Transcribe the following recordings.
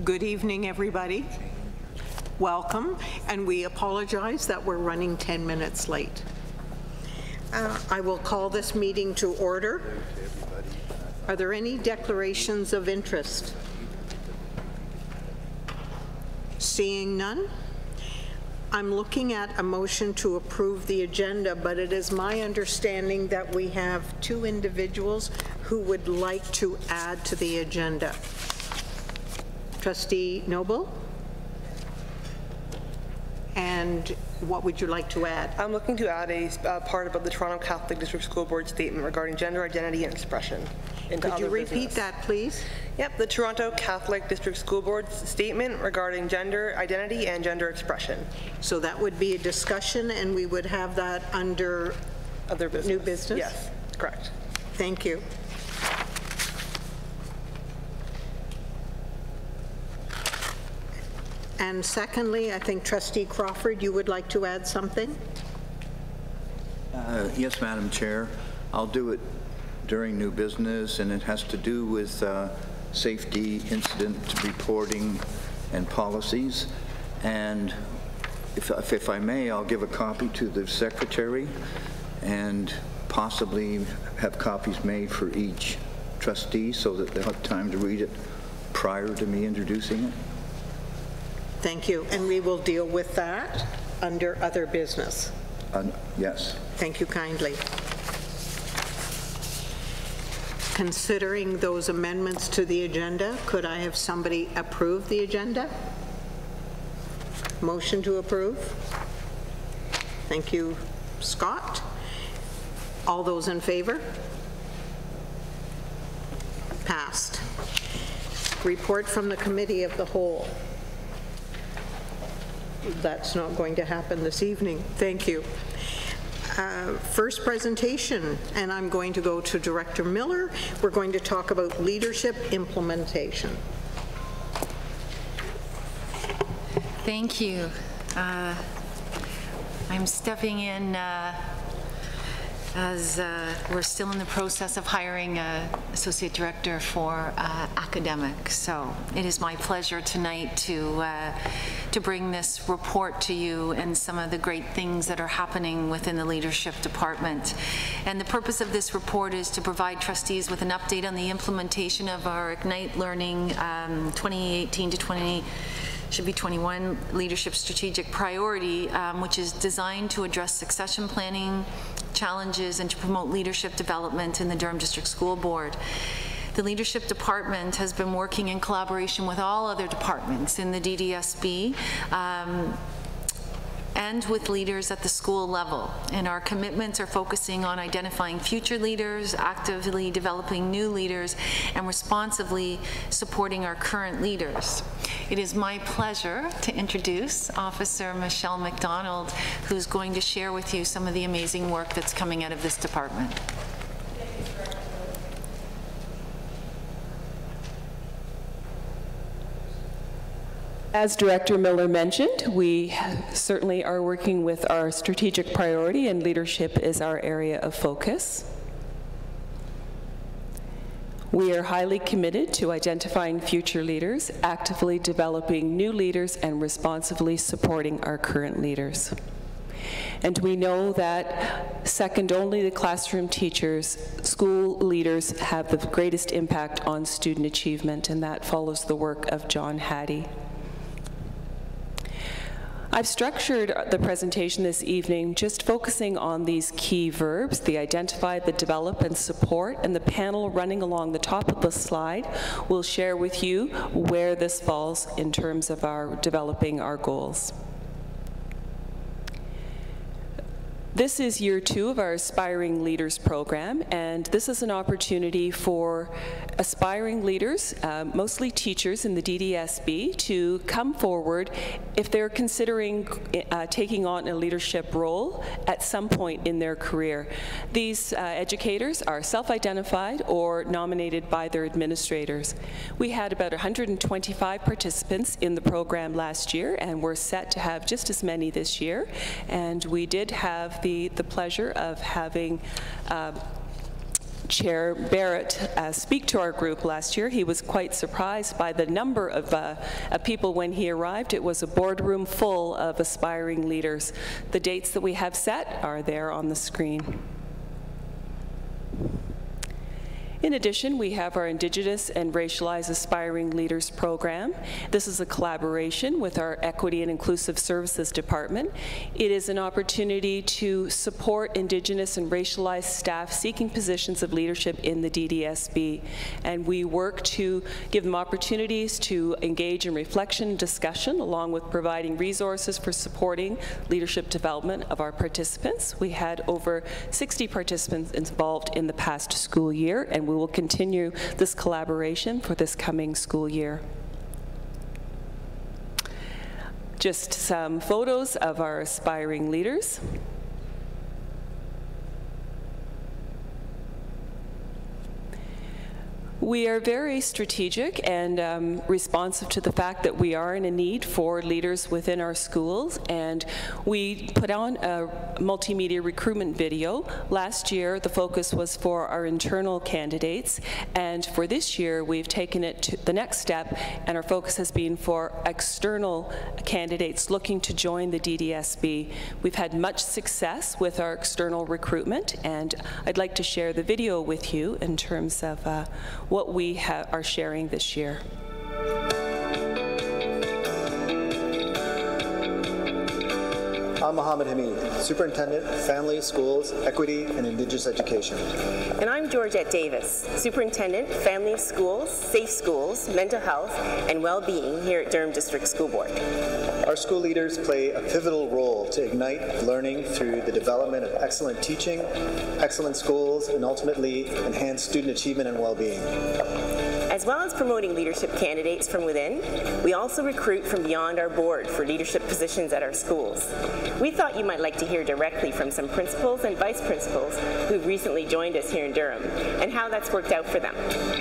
Good evening, everybody. Welcome, and we apologize that we're running 10 minutes late. I will call this meeting to order. Are there any declarations of interest? Seeing none, I'm looking at a motion to approve the agenda, but it is my understanding that we have two individuals who would like to add to the agenda. Trustee Noble? And what would you like to add? I'm looking to add a part about the Toronto Catholic District School Board statement regarding gender identity and expression. Could you repeat that, please? Yep, the Toronto Catholic District School Board's statement regarding gender identity and gender expression. So that would be a discussion, and we would have that under other business. New business? Yes, correct. Thank you. And secondly, I think Trustee Crawford, you would like to add something? Yes, Madam Chair. I'll do it during new business, and it has to do with safety incident reporting and policies. And if I may, I'll give a copy to the Secretary and possibly have copies made for each trustee so that they'll have time to read it prior to me introducing it. Thank you. And we will deal with that under other business. Yes. Thank you kindly. Considering those amendments to the agenda, could I have somebody approve the agenda? Motion to approve. Thank you, Scott. All those in favor? Passed. Report from the Committee of the Whole. That's not going to happen this evening. Thank you. First presentation, and I'm going to go to Director Miller. We're going to talk about leadership implementation. Thank you. I'm stepping in as we're still in the process of hiring an associate director for academics. So it is my pleasure tonight to bring this report to you and some of the great things that are happening within the leadership department. And the purpose of this report is to provide trustees with an update on the implementation of our Ignite Learning 2018 to 2021 leadership strategic priority, which is designed to address succession planning challenges and to promote leadership development in the Durham District School Board. The leadership department has been working in collaboration with all other departments in the DDSB and with leaders at the school level. And our commitments are focusing on identifying future leaders, actively developing new leaders, and responsibly supporting our current leaders. It is my pleasure to introduce Officer Michelle McDonald, who's going to share with you some of the amazing work that's coming out of this department. As Director Miller mentioned, we certainly are working with our strategic priority, and leadership is our area of focus. We are highly committed to identifying future leaders, actively developing new leaders, and responsibly supporting our current leaders. And we know that second only to classroom teachers, school leaders have the greatest impact on student achievement, and that follows the work of John Hattie. I've structured the presentation this evening just focusing on these key verbs, the identify, the develop, and support, and the panel running along the top of the slide will share with you where this falls in terms of our developing our goals. This is year 2 of our Aspiring Leaders program, and this is an opportunity for aspiring leaders, mostly teachers in the DDSB, to come forward if they're considering taking on a leadership role at some point in their career. These educators are self-identified or nominated by their administrators. We had about 125 participants in the program last year, and we're set to have just as many this year. And we did have the pleasure of having Chair Barrett speak to our group last year, he was quite surprised by the number of people when he arrived. It was a boardroom full of aspiring leaders. The dates that we have set are there on the screen. In addition, we have our Indigenous and Racialized Aspiring Leaders program. This is a collaboration with our Equity and Inclusive Services Department. It is an opportunity to support Indigenous and racialized staff seeking positions of leadership in the DDSB. And we work to give them opportunities to engage in reflection and discussion, along with providing resources for supporting leadership development of our participants. We had over 60 participants involved in the past school year, and we will continue this collaboration for this coming school year. Just some photos of our aspiring leaders. We are very strategic and responsive to the fact that we are in a need for leaders within our schools, and we put on a multimedia recruitment video. Last year, the focus was for our internal candidates, and for this year, we've taken it to the next step, and our focus has been for external candidates looking to join the DDSB. We've had much success with our external recruitment, and I'd like to share the video with you in terms of what we are sharing this year. I'm Mohammed Hamid, Superintendent, Family, Schools, Equity, and Indigenous Education. And I'm Georgette Davis, Superintendent, Family, Schools, Safe Schools, Mental Health, and Well-Being here at Durham District School Board. Our school leaders play a pivotal role to ignite learning through the development of excellent teaching, excellent schools, and ultimately enhance student achievement and well-being. As well as promoting leadership candidates from within, we also recruit from beyond our board for leadership positions at our schools. We thought you might like to hear directly from some principals and vice principals who've recently joined us here in Durham and how that's worked out for them.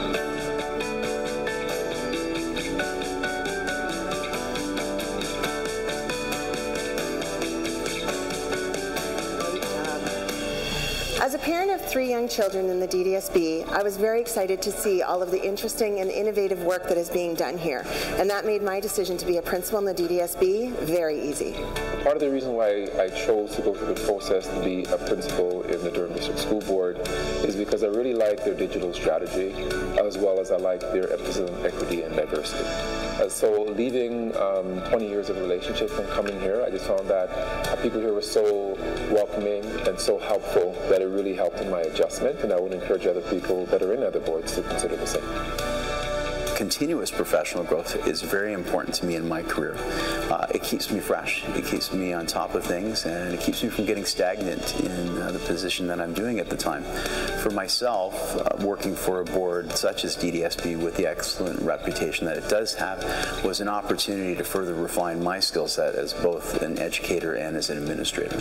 As a parent of 3 young children in the DDSB, I was very excited to see all of the interesting and innovative work that is being done here, and that made my decision to be a principal in the DDSB very easy. Part of the reason why I chose to go through the process to be a principal in the Durham District School Board is because I really like their digital strategy, as well as I like their emphasis on equity and diversity. So leaving 20 years of relationship and coming here, I just found that people here were so welcoming and so helpful that it really helped in my adjustment, and I would encourage other people that are in other boards to consider the same. Continuous professional growth is very important to me in my career. It keeps me fresh, it keeps me on top of things, and it keeps me from getting stagnant in the position that I'm doing at the time. For myself, working for a board such as DDSB with the excellent reputation that it does have was an opportunity to further refine my skill set as both an educator and as an administrator.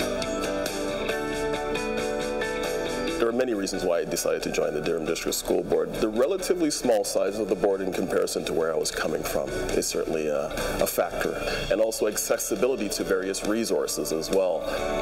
There are many reasons why I decided to join the Durham District School Board. The relatively small size of the board in comparison to where I was coming from is certainly a factor, and also accessibility to various resources as well.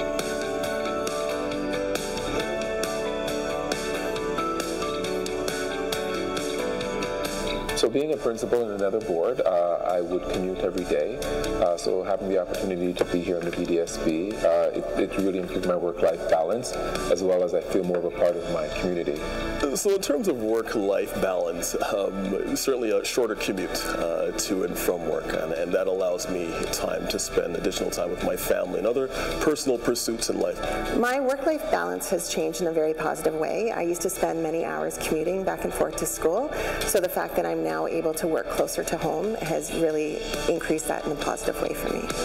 So being a principal in another board, I would commute every day. So having the opportunity to be here in the DDSB, it really improved my work-life balance, as well as I feel more of a part of my community. So in terms of work-life balance, certainly a shorter commute to and from work, and that allows me time to spend additional time with my family and other personal pursuits in life. My work-life balance has changed in a very positive way. I used to spend many hours commuting back and forth to school, so the fact that I'm now able to work closer to home has really increased that in a positive way for me.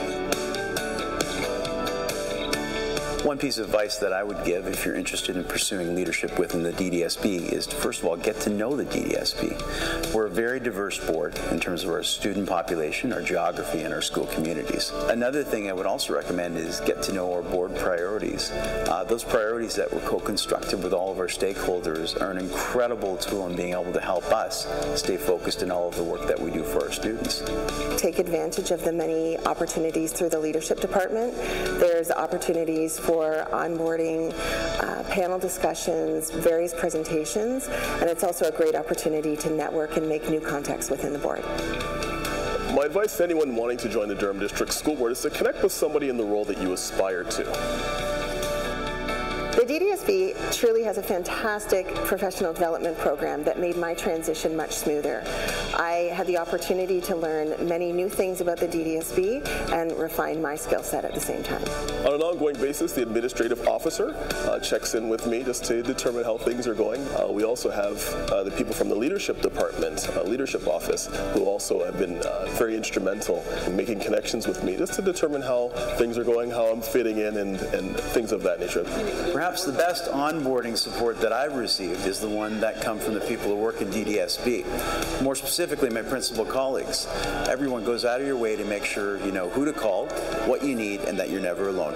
One piece of advice that I would give if you're interested in pursuing leadership within the DDSB is to first of all get to know the DDSB. We're a very diverse board in terms of our student population, our geography, and our school communities. Another thing I would also recommend is get to know our board priorities. Those priorities that were co-constructed with all of our stakeholders are an incredible tool in being able to help us stay focused in all of the work that we do for our students. Take advantage of the many opportunities through the leadership department. There's opportunities for for onboarding, panel discussions, various presentations, and it's also a great opportunity to network and make new contacts within the board. My advice to anyone wanting to join the Durham District School Board is to connect with somebody in the role that you aspire to. The DDSB truly has a fantastic professional development program that made my transition much smoother. I had the opportunity to learn many new things about the DDSB and refine my skill set at the same time. On an ongoing basis, the administrative officer checks in with me just to determine how things are going. We also have the people from the leadership department, leadership office, who also have been very instrumental in making connections with me just to determine how things are going, how I'm fitting in, and things of that nature. Perhaps the best onboarding support that I've received is the one that comes from the people who work in DDSB. More specifically, my principal colleagues. Everyone goes out of your way to make sure you know who to call, what you need, and that you're never alone.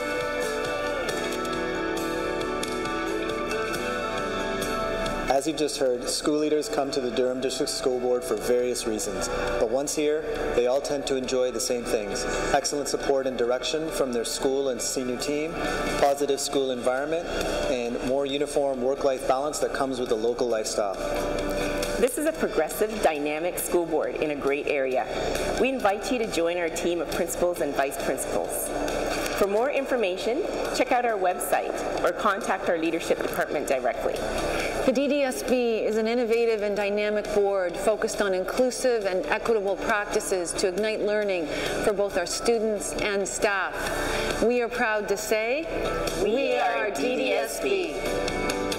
As you've just heard, school leaders come to the Durham District School Board for various reasons, but once here, they all tend to enjoy the same things: excellent support and direction from their school and senior team, positive school environment, and more uniform work-life balance that comes with a local lifestyle. This is a progressive, dynamic school board in a great area. We invite you to join our team of principals and vice principals. For more information, check out our website or contact our leadership department directly. The DDSB is an innovative and dynamic board focused on inclusive and equitable practices to ignite learning for both our students and staff. We are proud to say, we are DDSB.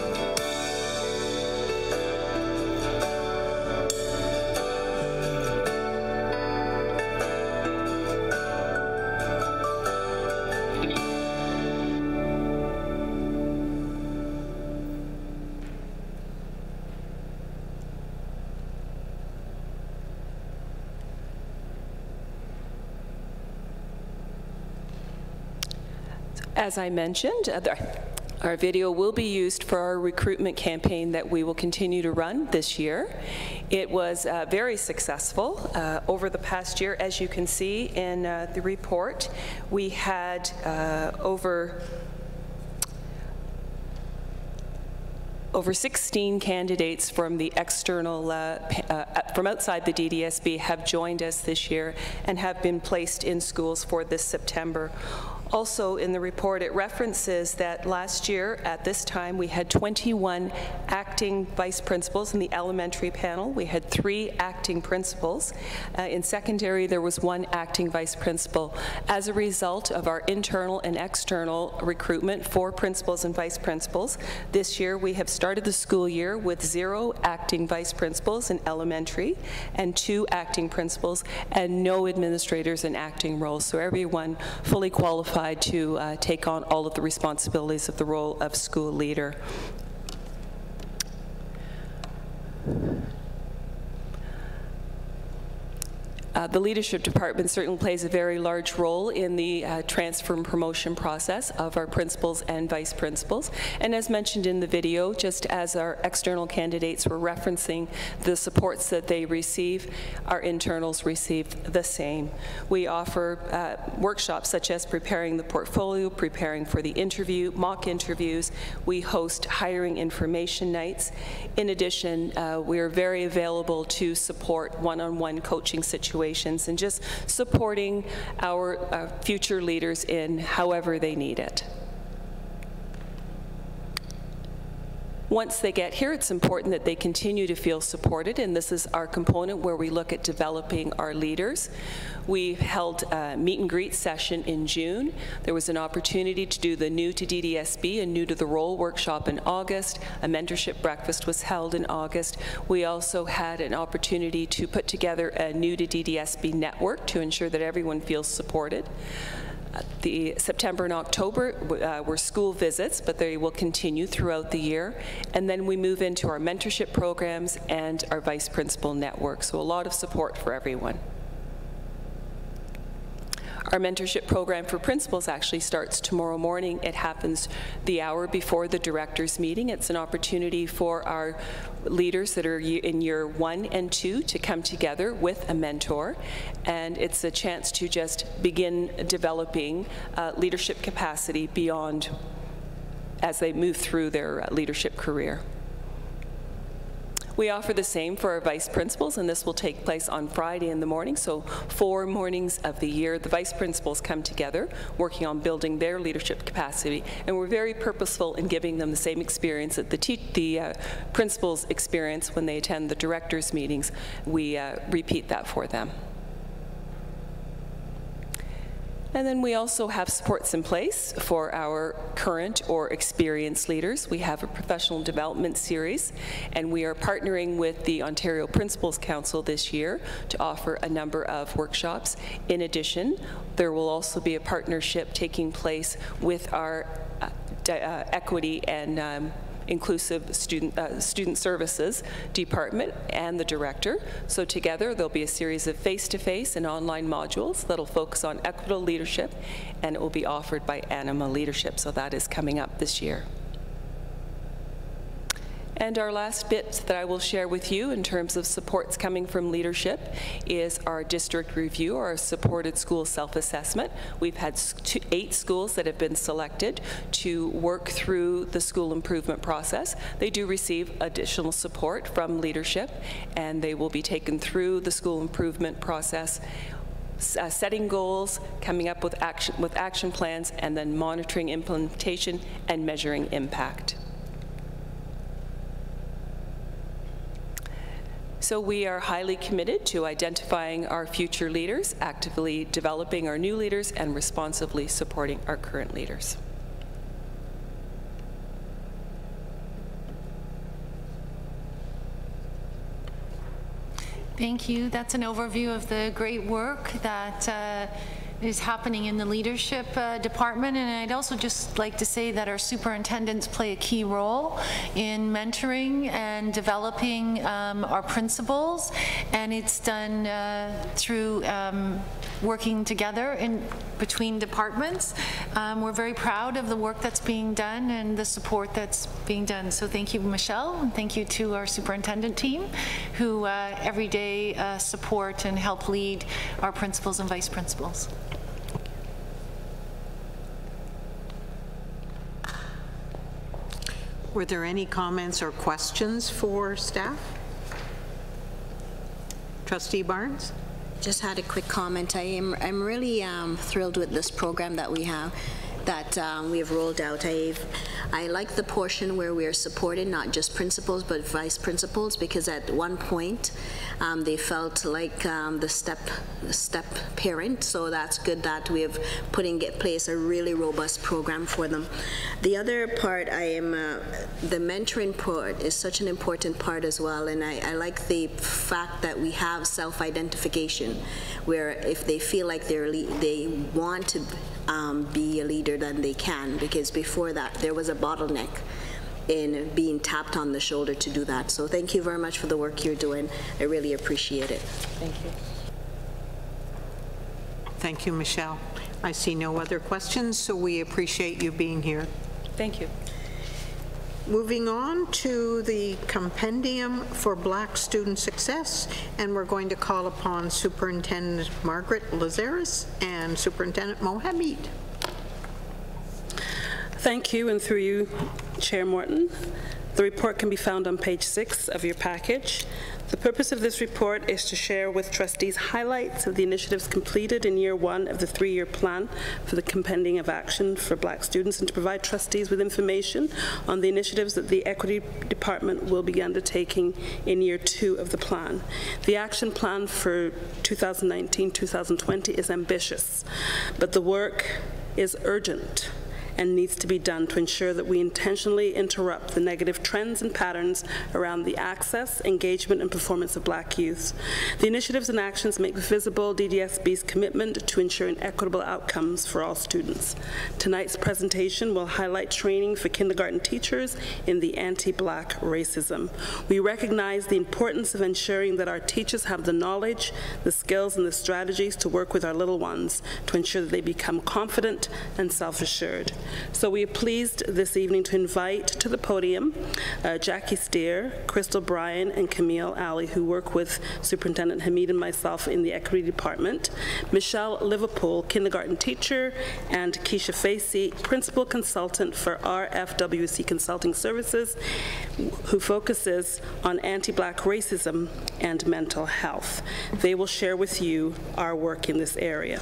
As I mentioned, our video will be used for our recruitment campaign that we will continue to run this year. It was very successful over the past year. As you can see in the report, we had over 16 candidates from the external, from outside the DDSB have joined us this year and have been placed in schools for this September. Also in the report, it references that last year at this time we had 21 acting vice principals in the elementary panel. We had 3 acting principals. In secondary, there was 1 acting vice principal. As a result of our internal and external recruitment for principals and vice principals, this year we have started the school year with 0 acting vice principals in elementary and 2 acting principals and no administrators in acting roles. So everyone fully qualified to take on all of the responsibilities of the role of school leader. The leadership department certainly plays a very large role in the transfer and promotion process of our principals and vice principals. And as mentioned in the video, just as our external candidates were referencing the supports that they receive, our internals receive the same. We offer workshops such as preparing the portfolio, preparing for the interview, mock interviews. We host hiring information nights. In addition, we are very available to support one-on-one coaching situations and just supporting our future leaders in however they need it. Once they get here, it's important that they continue to feel supported, and this is our component where we look at developing our leaders. We held a meet and greet session in June. There was an opportunity to do the New to DDSB and New to the Role workshop in August. A mentorship breakfast was held in August. We also had an opportunity to put together a New to DDSB network to ensure that everyone feels supported. The September and October were school visits, but they will continue throughout the year. And then we move into our mentorship programs and our vice principal network. So a lot of support for everyone. Our mentorship program for principals actually starts tomorrow morning. It happens the hour before the directors' meeting. It's an opportunity for our leaders that are in year 1 and 2 to come together with a mentor, and it's a chance to just begin developing leadership capacity beyond as they move through their leadership career. We offer the same for our vice principals, and this will take place on Friday in the morning. So 4 mornings of the year, the vice principals come together, working on building their leadership capacity, and we're very purposeful in giving them the same experience that the principals experience when they attend the directors' meetings. We repeat that for them. And then we also have supports in place for our current or experienced leaders. We have a professional development series, and we are partnering with the Ontario Principals Council this year to offer a number of workshops. In addition, there will also be a partnership taking place with our equity and inclusive student services department and the director. So together there'll be a series of face-to-face and online modules that'll focus on equitable leadership, and it will be offered by Anima Leadership. So that is coming up this year. And our last bit that I will share with you in terms of supports coming from leadership is our district review, our supported school self-assessment. We've had 8 schools that have been selected to work through the school improvement process. They do receive additional support from leadership, and they will be taken through the school improvement process, setting goals, coming up with action plans, and then monitoring implementation and measuring impact. So we are highly committed to identifying our future leaders, actively developing our new leaders, and responsibly supporting our current leaders. Thank you. That's an overview of the great work that is happening in the leadership department, and I'd also just like to say that our superintendents play a key role in mentoring and developing our principals, and it's done through working together between departments. We're very proud of the work that's being done and the support that's being done. So thank you, Michelle, and thank you to our superintendent team who every day support and help lead our principals and vice principals. Were there any comments or questions for staff? Trustee Barnes? Just had a quick comment. I'm really thrilled with this program that we have rolled out. I like the portion where we are supporting not just principals but vice principals, because at one point they felt like the step parent. So that's good that we have put in place a really robust program for them. The other part, the mentoring part is such an important part as well, and I like the fact that we have self-identification, where if they feel like they want to be a leader, then they can, because before that there was a bottleneck in being tapped on the shoulder to do that. So thank you very much for the work you're doing. I really appreciate it. Thank you. Thank you, Michelle. I see no other questions, so we appreciate you being here. Thank you. Moving on to the Compendium for Black Student Success, and we're going to call upon Superintendent Margaret Lazaris and Superintendent Mohammed. Thank you, and through you, Chair Morton. The report can be found on page 6 of your package. The purpose of this report is to share with trustees highlights of the initiatives completed in year 1 of the 3-year plan for the Compendium of Action for Black Students, and to provide trustees with information on the initiatives that the Equity Department will be undertaking in year 2 of the plan. The action plan for 2019-2020 is ambitious, but the work is urgent, and needs to be done to ensure that we intentionally interrupt the negative trends and patterns around the access, engagement, and performance of Black youth. The initiatives and actions make visible DDSB's commitment to ensuring equitable outcomes for all students. Tonight's presentation will highlight training for kindergarten teachers in the anti-Black racism. We recognize the importance of ensuring that our teachers have the knowledge, the skills, and the strategies to work with our little ones to ensure that they become confident and self-assured. So we are pleased this evening to invite to the podium Jackie Steer, Crystal Bryan, and Camille Alley, who work with Superintendent Hamid and myself in the Equity Department, Michelle Liverpool, kindergarten teacher, and Keisha Facey, principal consultant for RFWC Consulting Services, who focuses on anti-Black racism and mental health. They will share with you our work in this area.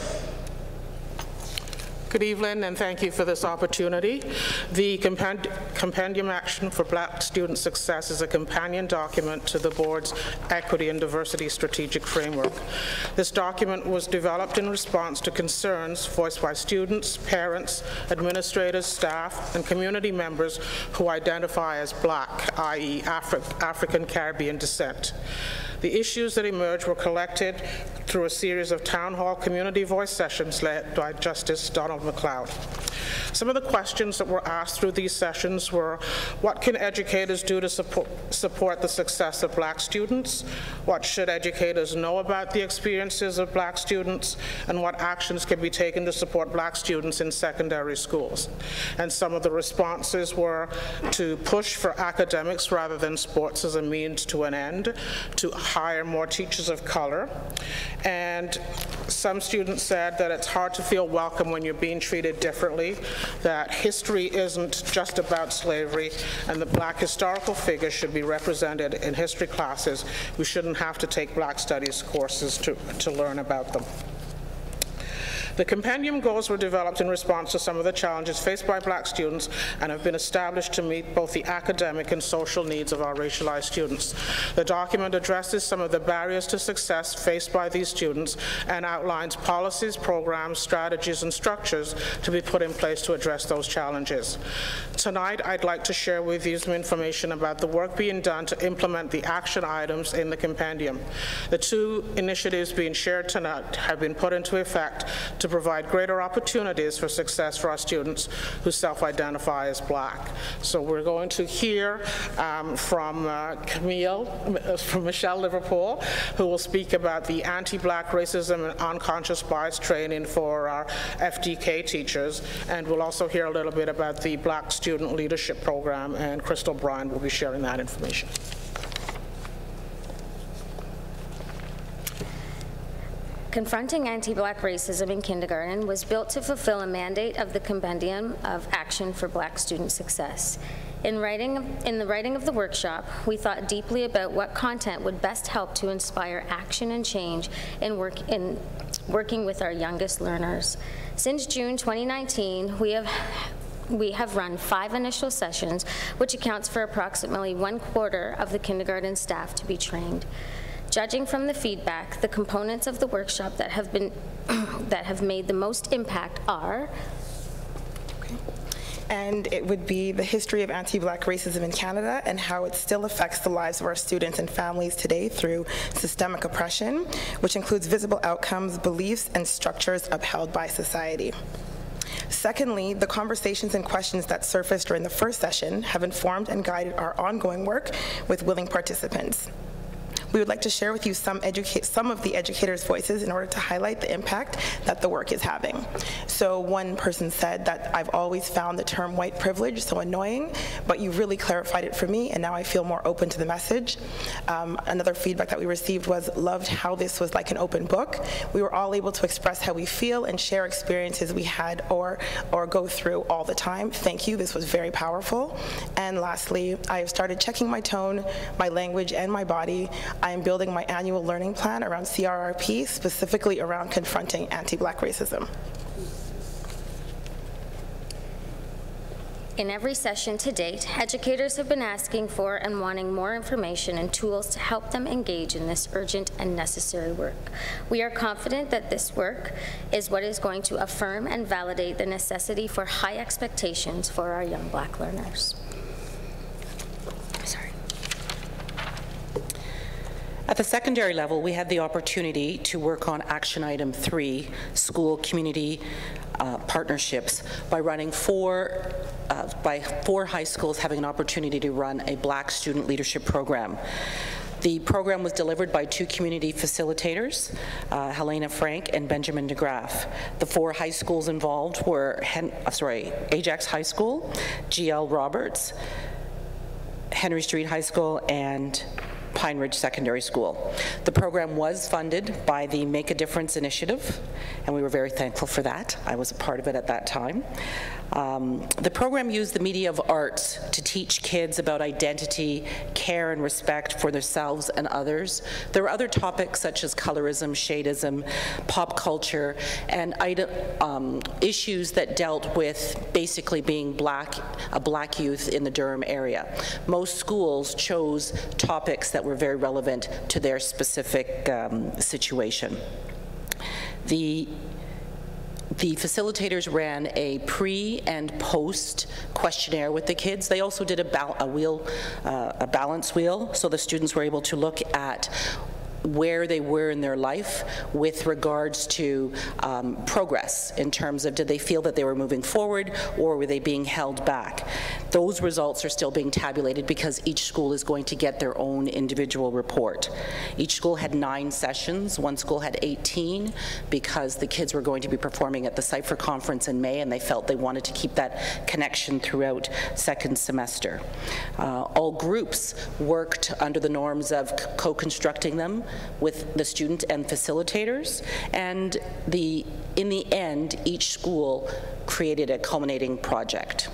Good evening, and thank you for this opportunity. The Compendium Action for Black Student Success is a companion document to the board's Equity and Diversity Strategic Framework. This document was developed in response to concerns voiced by students, parents, administrators, staff, and community members who identify as Black, i.e. African Caribbean descent. The issues that emerged were collected through a series of town hall community voice sessions led by Justice Donald McLeod. Some of the questions that were asked through these sessions were, what can educators do to support the success of Black students? What should educators know about the experiences of Black students? And what actions can be taken to support Black students in secondary schools? And some of the responses were to push for academics rather than sports as a means to an end, to hire more teachers of color. And some students said that it's hard to feel welcome when you're being treated differently, that history isn't just about slavery, and that Black historical figures should be represented in history classes. We shouldn't have to take Black studies courses to learn about them. The compendium goals were developed in response to some of the challenges faced by Black students and have been established to meet both the academic and social needs of our racialized students. The document addresses some of the barriers to success faced by these students and outlines policies, programs, strategies, and structures to be put in place to address those challenges. Tonight, I'd like to share with you some information about the work being done to implement the action items in the compendium. The two initiatives being shared tonight have been put into effect to provide greater opportunities for success for our students who self-identify as Black. So we're going to hear from Michelle Liverpool, who will speak about the anti-Black racism and unconscious bias training for our FDK teachers, and we'll also hear a little bit about the Black Student Leadership Program, and Crystal Bryan will be sharing that information. Confronting Anti-Black Racism in Kindergarten was built to fulfill a mandate of the Compendium of Action for Black Student Success. In the writing of the workshop, we thought deeply about what content would best help to inspire action and change in working with our youngest learners. Since June 2019, we have run 5 initial sessions, which accounts for approximately 1/4 of the kindergarten staff to be trained. Judging from the feedback, the components of the workshop that have made the most impact are, and it would be the history of anti-Black racism in Canada and how it still affects the lives of our students and families today through systemic oppression, which includes visible outcomes, beliefs, and structures upheld by society. Secondly, the conversations and questions that surfaced during the first session have informed and guided our ongoing work with willing participants. We would like to share with you some of the educators' voices in order to highlight the impact that the work is having. So one person said that I've always found the term white privilege so annoying, but you really clarified it for me, and now I feel more open to the message. Another feedback that we received was loved how this was like an open book. We were all able to express how we feel and share experiences we had or go through all the time. Thank you, this was very powerful. And lastly, I have started checking my tone, my language, and my body. I am building my annual learning plan around CRRP, specifically around confronting anti-Black racism. In every session to date, educators have been asking for and wanting more information and tools to help them engage in this urgent and necessary work. We are confident that this work is what is going to affirm and validate the necessity for high expectations for our young Black learners. Sorry. At the secondary level, we had the opportunity to work on action item 3, school community partnerships, by running four high schools having an opportunity to run a Black student leadership program. The program was delivered by 2 community facilitators, Helena Frank and Benjamin DeGraff. The 4 high schools involved were Ajax High School, GL Roberts, Henry Street High School, and Pine Ridge Secondary School. The program was funded by the Make a Difference initiative, and we were very thankful for that. I was a part of it at that time. The program used the media of arts to teach kids about identity, care, and respect for themselves and others. There were other topics such as colorism, shadeism, pop culture, and issues that dealt with basically being a Black youth in the Durham area. Most schools chose topics that were very relevant to their specific situation. The facilitators ran a pre and post questionnaire with the kids. They also did a balance wheel, so the students were able to look at where they were in their life with regards to progress, in terms of did they feel that they were moving forward or were they being held back. Those results are still being tabulated because each school is going to get their own individual report. Each school had 9 sessions. One school had 18 because the kids were going to be performing at the Cypher Conference in May, and they felt they wanted to keep that connection throughout second semester. All groups worked under the norms of co-constructing them with the student and facilitators, and in the end, each school created a culminating project.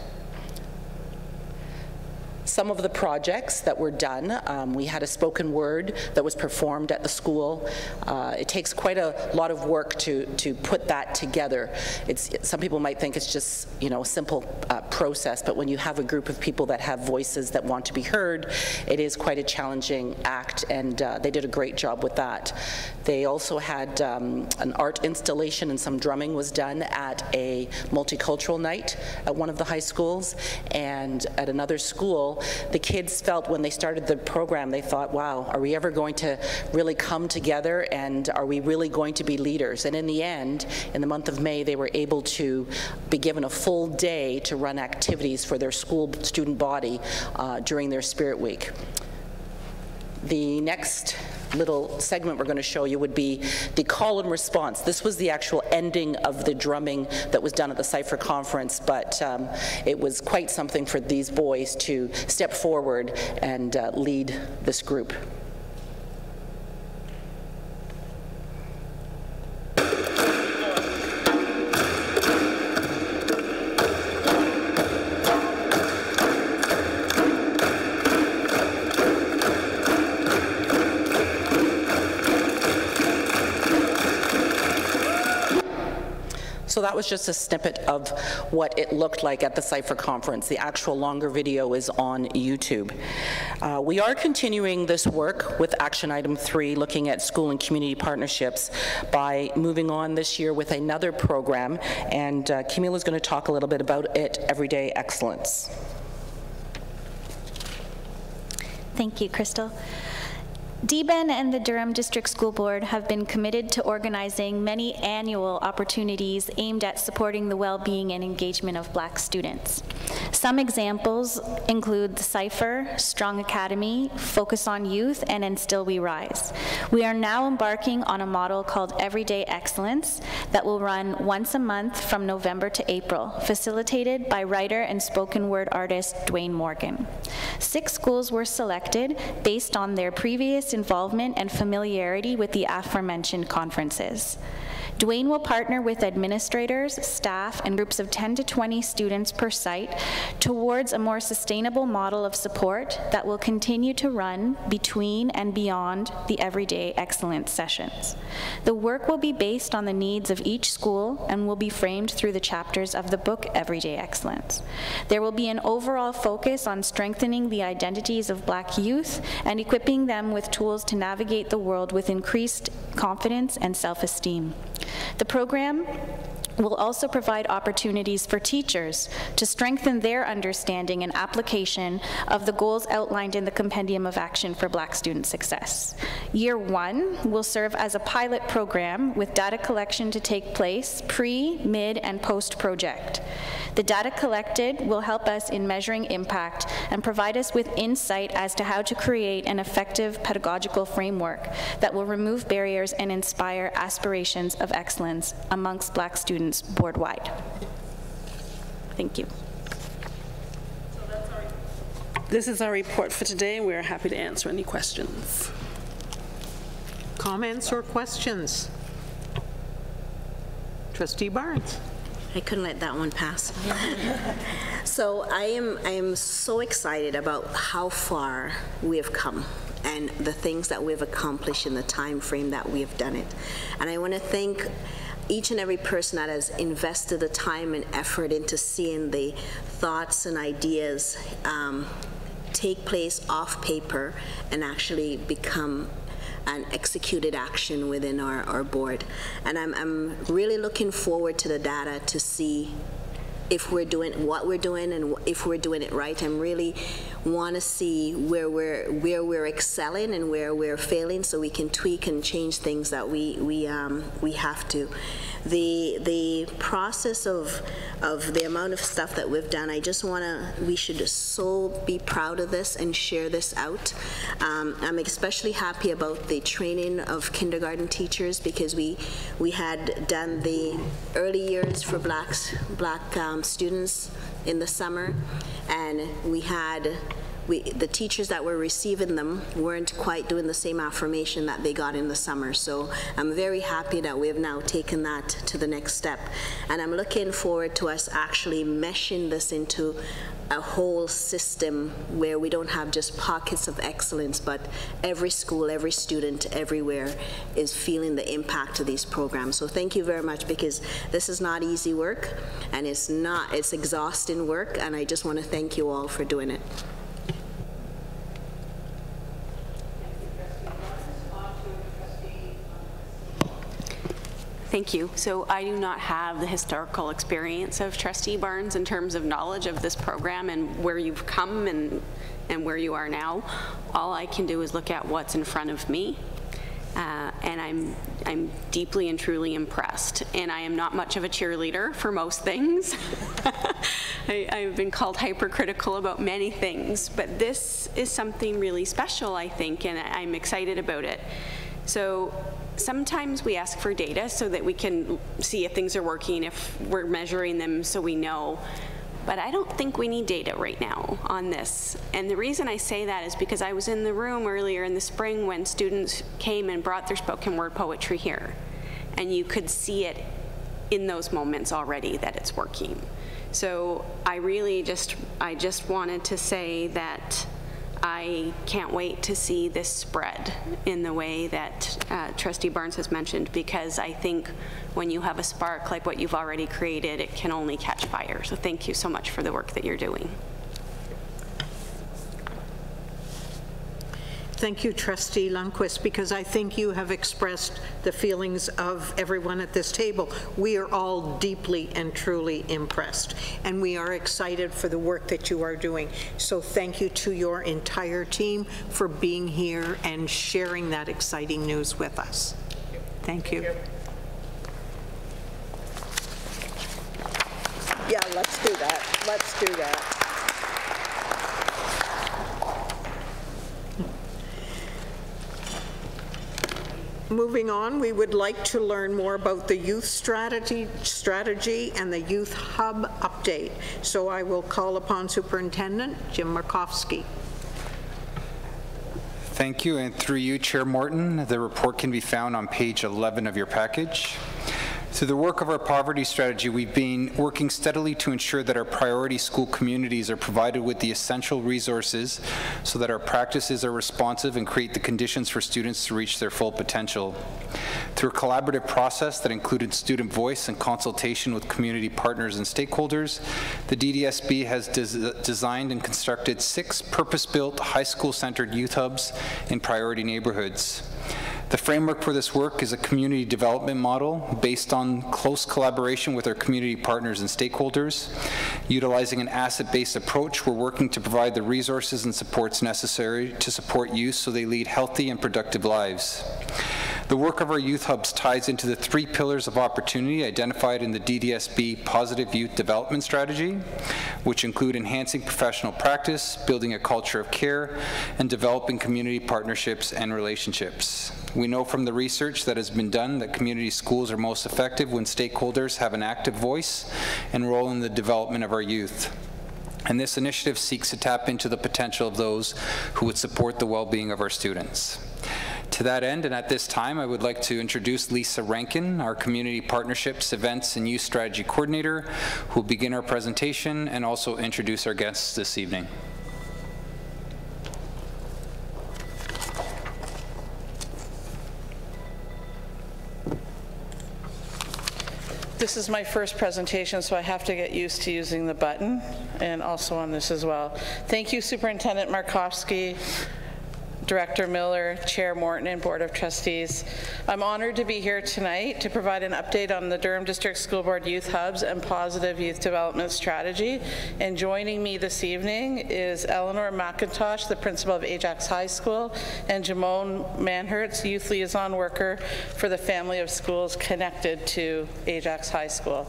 Some of the projects that were done, we had a spoken word that was performed at the school. It takes quite a lot of work to put that together. Some people might think it's just, a simple process, but when you have a group of people that have voices that want to be heard, it is quite a challenging act, and they did a great job with that. They also had an art installation, and some drumming was done at a multicultural night at one of the high schools, and at another school, the kids felt when they started the program, they thought, wow, are we ever going to really come together, and are we really going to be leaders? And in the end, in the month of May, they were able to be given a full day to run activities for their school student body during their Spirit Week. The next little segment we're going to show you would be the call and response. This was the actual ending of the drumming that was done at the Cypher Conference, but it was quite something for these boys to step forward and lead this group. So that was just a snippet of what it looked like at the Cypher Conference. The actual longer video is on YouTube. We are continuing this work with action item 3, looking at school and community partnerships, by moving on this year with another program, and Camille is going to talk a little bit about it, Everyday Excellence. Thank you, Crystal. DBEN and the Durham District School Board have been committed to organizing many annual opportunities aimed at supporting the well-being and engagement of Black students. Some examples include the Cypher, Strong Academy, Focus on Youth, and Instill We Rise. We are now embarking on a model called Everyday Excellence that will run once a month from November to April, facilitated by writer and spoken word artist Dwayne Morgan. 6 schools were selected based on their previous involvement and familiarity with the aforementioned conferences. Dwayne will partner with administrators, staff, and groups of 10 to 20 students per site towards a more sustainable model of support that will continue to run between and beyond the Everyday Excellence sessions. The work will be based on the needs of each school and will be framed through the chapters of the book Everyday Excellence. There will be an overall focus on strengthening the identities of Black youth and equipping them with tools to navigate the world with increased confidence and self-esteem. The program will also provide opportunities for teachers to strengthen their understanding and application of the goals outlined in the Compendium of Action for Black Student Success. Year 1 will serve as a pilot program with data collection to take place pre, mid, and post-project. The data collected will help us in measuring impact and provide us with insight as to how to create an effective pedagogical framework that will remove barriers and inspire aspirations of excellence amongst Black students board-wide. Thank you. This is our report for today, and we're happy to answer any questions. Comments or questions? Trustee Barnes. I couldn't let that one pass. So I am so excited about how far we have come and the things that we've accomplished in the time frame that we have done it. And I want to thank each and every person that has invested the time and effort into seeing the thoughts and ideas take place off paper and actually become an executed action within our board. And I'm really looking forward to the data to see if we're doing what we're doing and if we're doing it right. I really want to see where we're excelling and where we're failing, so we can tweak and change things that we have to. The process of the amount of stuff that we've done, we should so be proud of this and share this out. I'm especially happy about the training of kindergarten teachers, because we had done the early years for Black students in the summer, and the teachers that were receiving them weren't quite doing the same affirmation that they got in the summer. So I'm very happy that we have now taken that to the next step. And I'm looking forward to us actually meshing this into a whole system where we don't have just pockets of excellence, but every school, every student, everywhere is feeling the impact of these programs. So thank you very much, because this is not easy work, and it's exhausting work, and I just want to thank you all for doing it. Thank you. So I do not have the historical experience of Trustee Barnes in terms of knowledge of this program and where you've come and where you are now. All I can do is look at what's in front of me, and I'm deeply and truly impressed. And I am not much of a cheerleader for most things. I've been called hypercritical about many things, but this is something really special, I think, and I'm excited about it. So sometimes we ask for data so that we can see if things are working, if we're measuring them so we know. But I don't think we need data right now on this. And the reason I say that is because I was in the room earlier in the spring when students came and brought their spoken word poetry here. And you could see it in those moments already that it's working. So I just wanted to say that I can't wait to see this spread in the way that Trustee Barnes has mentioned, because I think when you have a spark like what you've already created, it can only catch fire. So thank you so much for the work that you're doing. Thank you, Trustee Lundquist, because I think you have expressed the feelings of everyone at this table. We are all deeply and truly impressed, and we are excited for the work that you are doing. So thank you to your entire team for being here and sharing that exciting news with us. Thank you. Yeah, let's do that. Let's do that. Moving on, we would like to learn more about the youth strategy and the youth hub update. So I will call upon Superintendent Jim Markowski. Thank you, and through you, Chair Morton, the report can be found on page 11 of your package. Through the work of our poverty strategy, we've been working steadily to ensure that our priority school communities are provided with the essential resources so that our practices are responsive and create the conditions for students to reach their full potential. Through a collaborative process that included student voice and consultation with community partners and stakeholders, the DDSB has designed and constructed 6 purpose-built high school-centered youth hubs in priority neighborhoods. The framework for this work is a community development model based on close collaboration with our community partners and stakeholders. Utilizing an asset-based approach, we're working to provide the resources and supports necessary to support youth so they lead healthy and productive lives. The work of our youth hubs ties into the 3 pillars of opportunity identified in the DDSB Positive Youth Development Strategy, which include enhancing professional practice, building a culture of care, and developing community partnerships and relationships. We know from the research that has been done that community schools are most effective when stakeholders have an active voice and role in the development of our youth. And this initiative seeks to tap into the potential of those who would support the well-being of our students. To that end, and at this time, I would like to introduce Lisa Rankin, our Community Partnerships, Events, and Youth Strategy Coordinator, who will begin our presentation and also introduce our guests this evening. This is my first presentation, so I have to get used to using the button, and also on this as well. Thank you, Superintendent Markovsky, Director Miller, Chair Morton, and Board of Trustees. I'm honored to be here tonight to provide an update on the Durham District School Board Youth Hubs and Positive Youth Development Strategy. And joining me this evening is Eleanor McIntosh, the principal of Ajax High School, and Jamone Manhertz, Youth Liaison Worker for the family of schools connected to Ajax High School.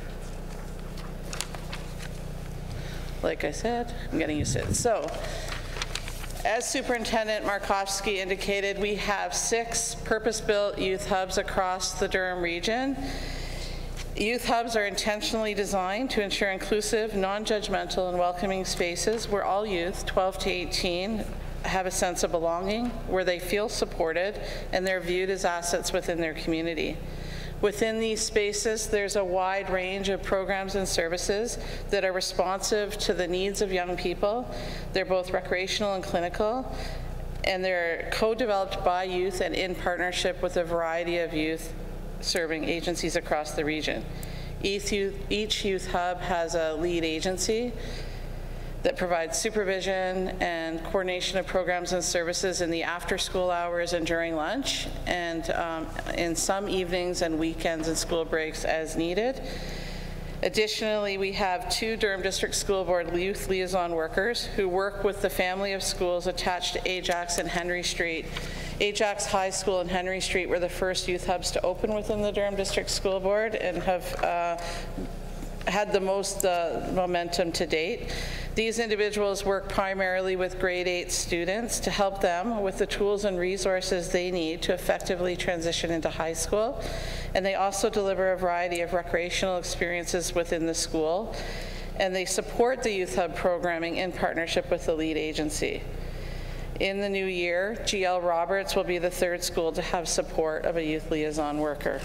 Like I said, I'm getting used to it. So, as Superintendent Markovsky indicated, we have 6 purpose-built youth hubs across the Durham region. Youth hubs are intentionally designed to ensure inclusive, non-judgmental, and welcoming spaces where all youth, 12 to 18, have a sense of belonging, where they feel supported, and they're viewed as assets within their community. Within these spaces, there's a wide range of programs and services that are responsive to the needs of young people. They're both recreational and clinical, and they're co-developed by youth and in partnership with a variety of youth-serving agencies across the region. Each youth hub has a lead agency that provides supervision and coordination of programs and services in the after-school hours and during lunch, and in some evenings and weekends and school breaks as needed. Additionally, we have 2 Durham District School Board Youth Liaison Workers who work with the family of schools attached to Ajax and Henry Street. Ajax High School and Henry Street were the first youth hubs to open within the Durham District School Board and have had the most momentum to date. These individuals work primarily with grade 8 students to help them with the tools and resources they need to effectively transition into high school. And they also deliver a variety of recreational experiences within the school. And they support the Youth Hub programming in partnership with the lead agency. In the new year, GL Roberts will be the 3rd school to have support of a youth liaison worker.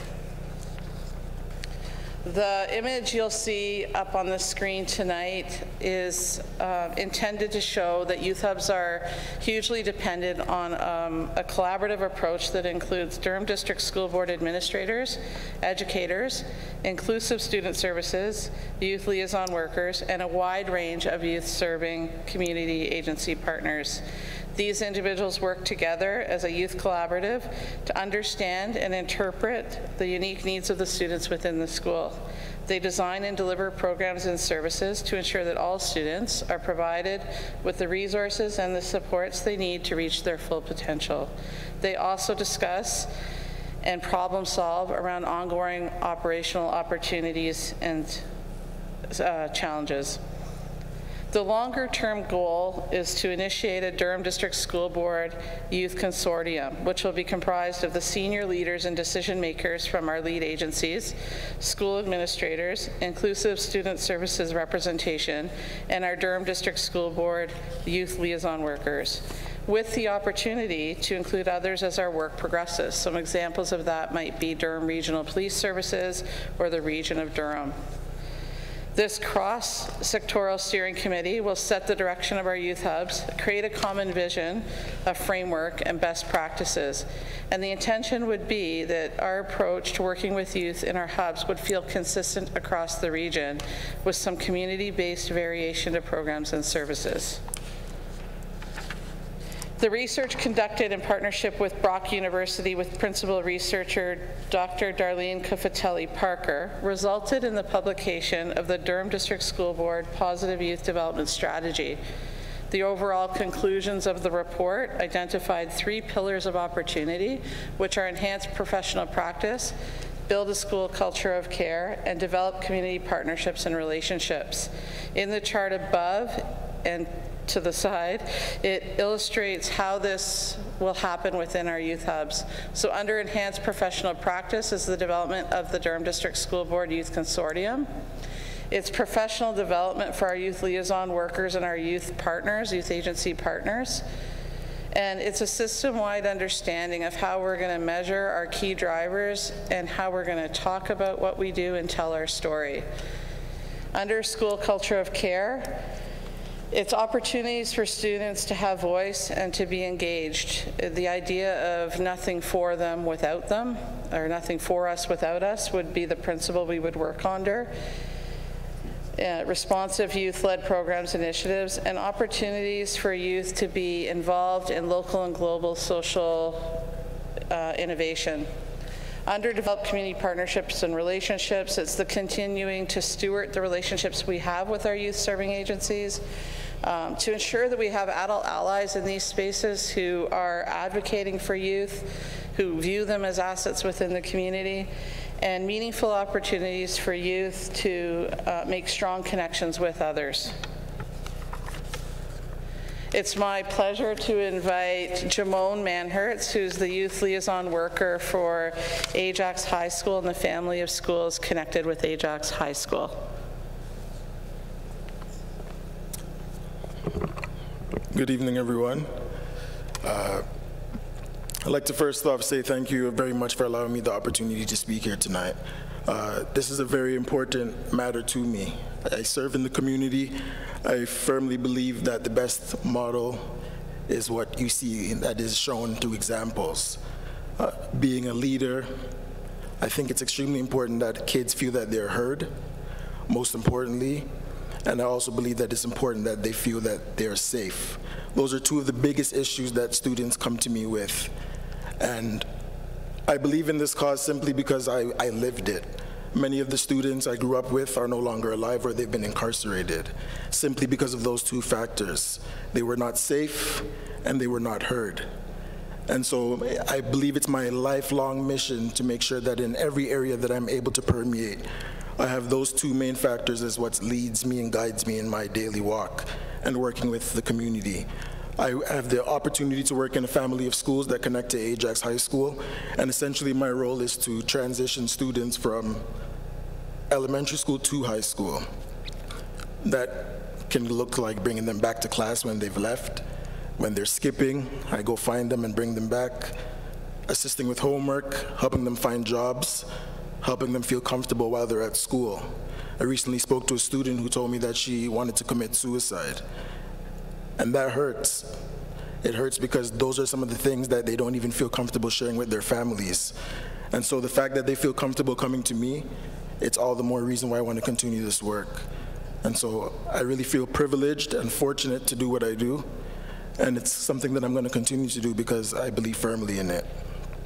The image you'll see up on the screen tonight is intended to show that youth hubs are hugely dependent on a collaborative approach that includes Durham District School Board administrators, educators, inclusive student services, youth liaison workers, and a wide range of youth-serving community agency partners. These individuals work together as a youth collaborative to understand and interpret the unique needs of the students within the school. They design and deliver programs and services to ensure that all students are provided with the resources and the supports they need to reach their full potential. They also discuss and problem solve around ongoing operational opportunities and challenges. The longer-term goal is to initiate a Durham District School Board Youth Consortium, which will be comprised of the senior leaders and decision makers from our lead agencies, school administrators, inclusive student services representation, and our Durham District School Board Youth Liaison Workers. with the opportunity to include others as our work progresses. Some examples of that might be Durham Regional Police Services or the Region of Durham. This cross-sectoral steering committee will set the direction of our youth hubs, create a common vision, a framework, and best practices. And the intention would be that our approach to working with youth in our hubs would feel consistent across the region with some community-based variation to programs and services. The research conducted in partnership with Brock University with principal researcher Dr. Darlene Cafatelli-Parker resulted in the publication of the Durham District School Board Positive Youth Development Strategy. The overall conclusions of the report identified 3 pillars of opportunity, which are enhanced professional practice, build a school culture of care, and develop community partnerships and relationships. In the chart above and to the side, it illustrates how this will happen within our youth hubs. So under enhanced professional practice is the development of the Durham District School Board Youth Consortium. It's professional development for our youth liaison workers and our youth partners, youth agency partners. And it's a system-wide understanding of how we're going to measure our key drivers and how we're going to talk about what we do and tell our story. Under school culture of care, it's opportunities for students to have voice and to be engaged. The idea of nothing for them without them, or nothing for us without us, would be the principle we would work under. Responsive youth-led programs, initiatives, and opportunities for youth to be involved in local and global social innovation. Under developed community partnerships and relationships, it's the continuing to steward the relationships we have with our youth serving agencies, to ensure that we have adult allies in these spaces who are advocating for youth, who view them as assets within the community, and meaningful opportunities for youth to make strong connections with others. It's my pleasure to invite Jamone Manhertz, who's the youth liaison worker for Ajax High School and the family of schools connected with Ajax High School. Good evening, everyone. I'd like to first off say thank you very much for allowing me the opportunity to speak here tonight. This is a very important matter to me. I serve in the community. I firmly believe that the best model is what you see that is shown through examples. Being a leader, I think it's extremely important that kids feel that they're heard, most importantly, and I also believe that it's important that they feel that they're safe. Those are 2 of the biggest issues that students come to me with. And I believe in this cause simply because I lived it. Many of the students I grew up with are no longer alive or they've been incarcerated, simply because of those 2 factors. They were not safe and they were not heard. And so I believe it's my lifelong mission to make sure that in every area that I'm able to permeate, I have those 2 main factors as what leads me and guides me in my daily walk and working with the community. I have the opportunity to work in a family of schools that connect to Ajax High School, and essentially my role is to transition students from elementary school to high school. That can look like bringing them back to class when they've left. When they're skipping, I go find them and bring them back, assisting with homework, helping them find jobs, helping them feel comfortable while they're at school. I recently spoke to a student who told me that she wanted to commit suicide. And that hurts. It hurts because those are some of the things that they don't even feel comfortable sharing with their families. And so the fact that they feel comfortable coming to me, it's all the more reason why I want to continue this work. And so I really feel privileged and fortunate to do what I do. And it's something that I'm going to continue to do because I believe firmly in it.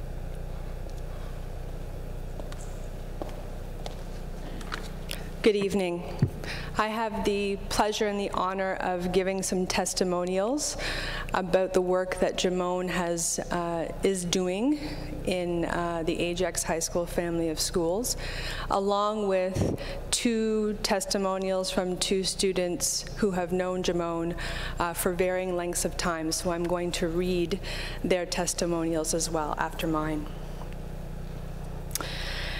Good evening. I have the pleasure and the honor of giving some testimonials about the work that Jamone is doing in the Ajax High School family of schools, along with 2 testimonials from 2 students who have known Jamone for varying lengths of time. So I'm going to read their testimonials as well after mine.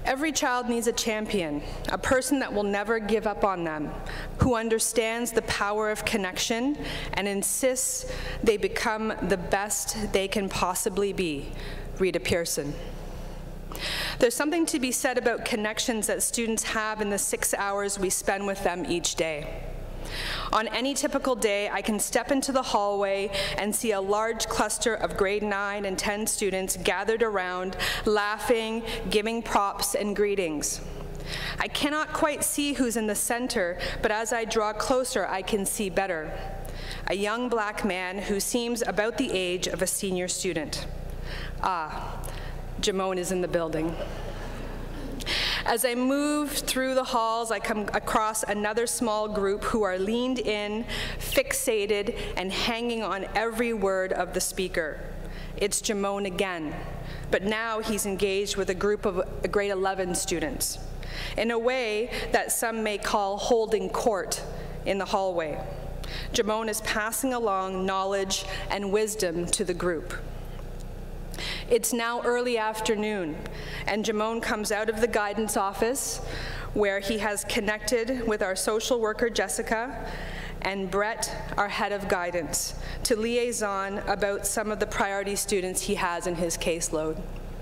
Every child needs a champion, a person that will never give up on them, who understands the power of connection and insists they become the best they can possibly be. Rita Pearson. There's something to be said about connections that students have in the 6 hours we spend with them each day. On any typical day, I can step into the hallway and see a large cluster of grade 9 and 10 students gathered around, laughing, giving props and greetings. I cannot quite see who's in the center, but as I draw closer, I can see better. A young black man who seems about the age of a senior student. Ah, Jamone is in the building. As I move through the halls, I come across another small group who are leaned in, fixated, and hanging on every word of the speaker. It's Jamone again, but now he's engaged with a group of grade 11 students, in a way that some may call holding court in the hallway. Jamone is passing along knowledge and wisdom to the group. It's now early afternoon, and Jamone comes out of the guidance office where he has connected with our social worker, Jessica, and Brett, our head of guidance, to liaison about some of the priority students he has in his caseload.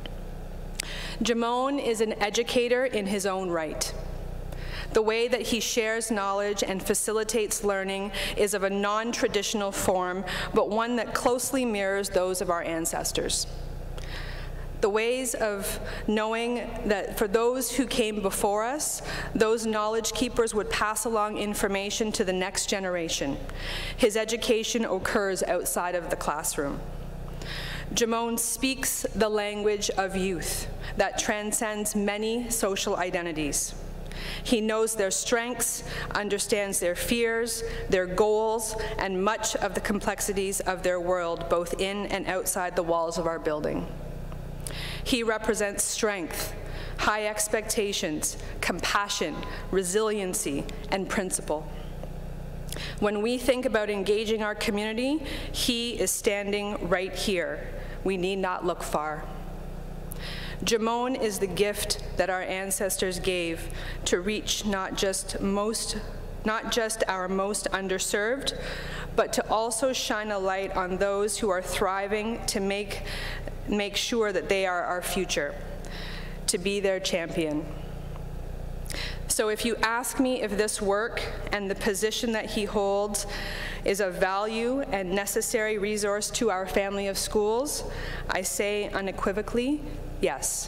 Jamone is an educator in his own right. The way that he shares knowledge and facilitates learning is of a non-traditional form, but one that closely mirrors those of our ancestors. The ways of knowing that for those who came before us, those knowledge keepers would pass along information to the next generation. His education occurs outside of the classroom. Jamone speaks the language of youth that transcends many social identities. He knows their strengths, understands their fears, their goals, and much of the complexities of their world, both in and outside the walls of our building. He represents strength, high expectations, compassion, resiliency, and principle. When we think about engaging our community, he is standing right here. We need not look far. Jamone is the gift that our ancestors gave to reach not just our most underserved, but to also shine a light on those who are thriving to make sure that they are our future, to be their champion. So if you ask me if this work and the position that he holds is of value and necessary resource to our family of schools, I say unequivocally, yes.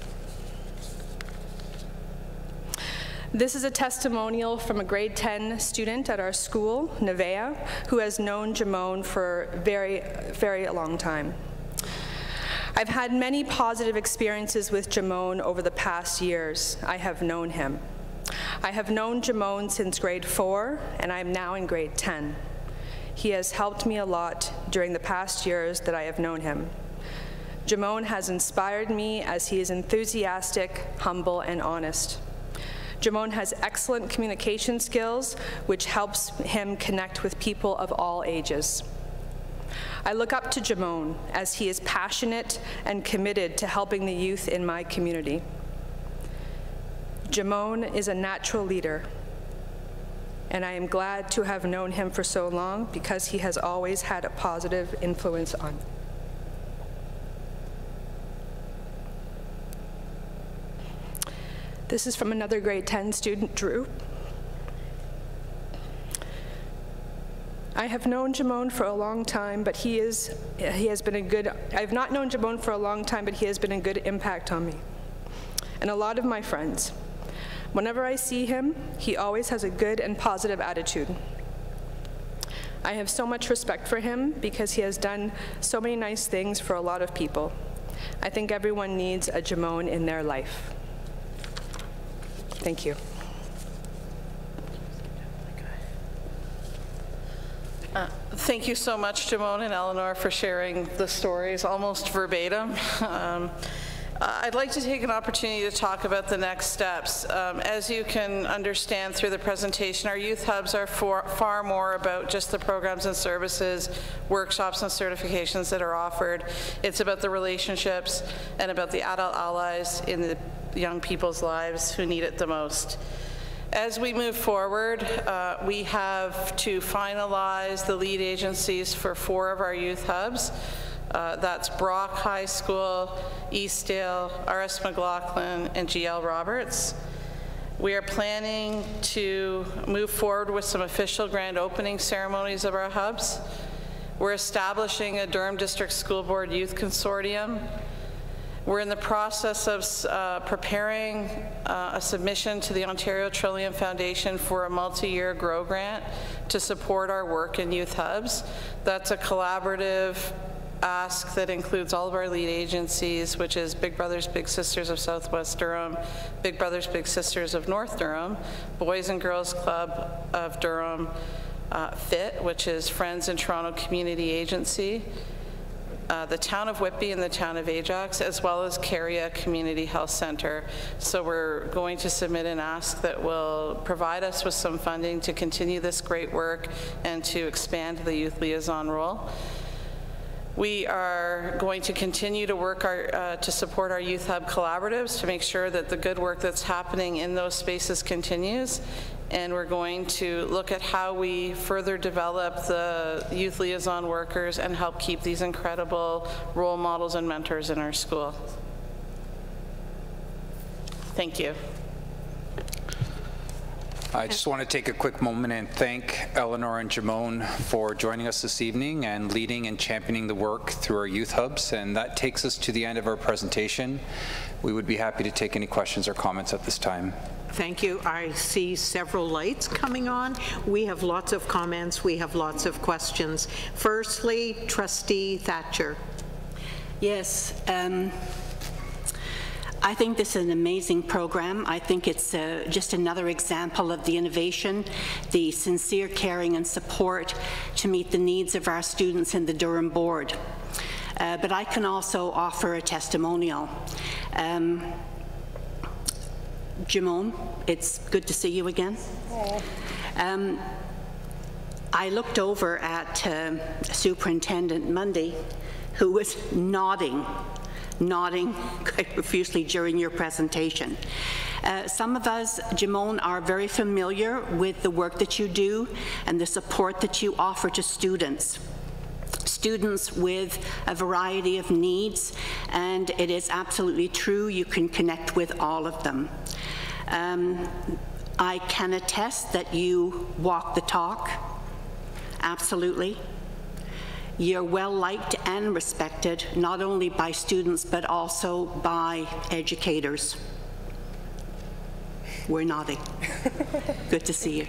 This is a testimonial from a grade 10 student at our school, Nevaeh, who has known Jamone for a very, very long time. I've had many positive experiences with Jamone over the past years I have known him. I have known Jamone since grade 4, and I am now in grade 10. He has helped me a lot during the past years that I have known him. Jamone has inspired me as he is enthusiastic, humble, and honest. Jamone has excellent communication skills, which helps him connect with people of all ages. I look up to Jamone as he is passionate and committed to helping the youth in my community. Jamone is a natural leader, and I am glad to have known him for so long because he has always had a positive influence on me. This is from another grade 10 student, Drew. I have known Jamone for a long time, but he has been a good, I've not known Jamone for a long time, but he has been a good impact on me and a lot of my friends. Whenever I see him, he always has a good and positive attitude. I have so much respect for him because he has done so many nice things for a lot of people. I think everyone needs a Jamone in their life. Thank you. Thank you so much, Jamone and Eleanor, for sharing the stories almost verbatim. I'd like to take an opportunity to talk about the next steps. As you can understand through the presentation, our youth hubs are far more about just the programs and services, workshops and certifications that are offered. It's about the relationships and about the adult allies in the young people's lives who need it the most. As we move forward, we have to finalize the lead agencies for 4 of our youth hubs. That's Brock High School, Eastdale, RS McLaughlin, and GL Roberts. We are planning to move forward with some official grand opening ceremonies of our hubs. We're establishing a Durham District School Board Youth Consortium. We're in the process of preparing a submission to the Ontario Trillium Foundation for a multi-year GROW grant to support our work in youth hubs. That's a collaborative ask that includes all of our lead agencies, which is Big Brothers Big Sisters of Southwest Durham, Big Brothers Big Sisters of North Durham, Boys and Girls Club of Durham, FIT, which is Friends in Toronto Community Agency, the Town of Whitby and the Town of Ajax, as well as Caria Community Health Center. So we're going to submit an ask that will provide us with some funding to continue this great work and to expand the youth liaison role. We are going to continue to work to support our youth hub collaboratives to make sure that the good work that's happening in those spaces continues. And we're going to look at how we further develop the youth liaison workers and help keep these incredible role models and mentors in our school. Thank you. I just want to take a quick moment and thank Eleanor and Jamone for joining us this evening and leading and championing the work through our youth hubs. And that takes us to the end of our presentation. We would be happy to take any questions or comments at this time. Thank you. I see several lights coming on. We have lots of comments. We have lots of questions. Firstly, Trustee Thatcher. Yes. I think this is an amazing program. I think it's just another example of the innovation, the sincere caring and support to meet the needs of our students in the Durham Board. But I can also offer a testimonial. Jamone, it's good to see you again. I looked over at Superintendent Mundy, who was nodding quite profusely during your presentation. Some of us, Jamone, are very familiar with the work that you do and the support that you offer to students with a variety of needs, and it is absolutely true, you can connect with all of them. I can attest that you walk the talk, absolutely. You're well liked and respected, not only by students, but also by educators. We're nodding. Good to see you.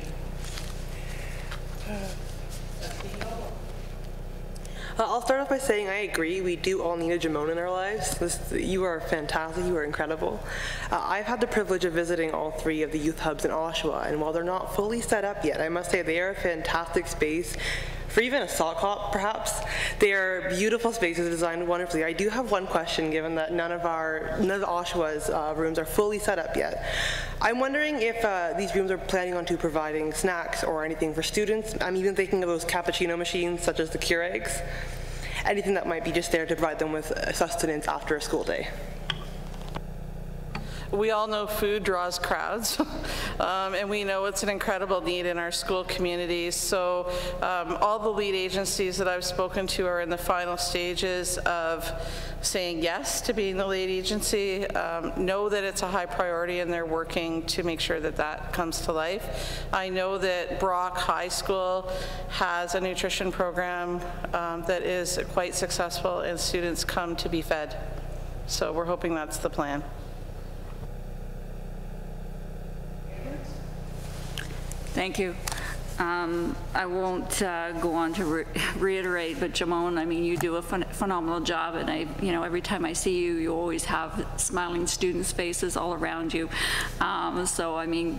I'll start off by saying I agree. We do all need a Jamone in our lives. You are fantastic. You are incredible. I've had the privilege of visiting all 3 of the youth hubs in Oshawa, and while they're not fully set up yet, I must say they are a fantastic space for even a sock hop, perhaps. They are beautiful spaces designed wonderfully. I do have one question, given that none of Oshawa's rooms are fully set up yet. I'm wondering if these rooms are planning on providing snacks or anything for students. I'm even thinking of those cappuccino machines, such as the Keurigs. Anything that might be just there to provide them with sustenance after a school day. We all know food draws crowds, and we know it's an incredible need in our school communities. So all the lead agencies that I've spoken to are in the final stages of saying yes to being the lead agency, know that it's a high priority, and they're working to make sure that that comes to life. I know that Brock High School has a nutrition program that is quite successful, and students come to be fed. So we're hoping that's the plan. Thank you. I won't go on to reiterate, but Jamone, I mean, you do a phenomenal job, and every time I see you, you always have smiling students' faces all around you. So, I mean,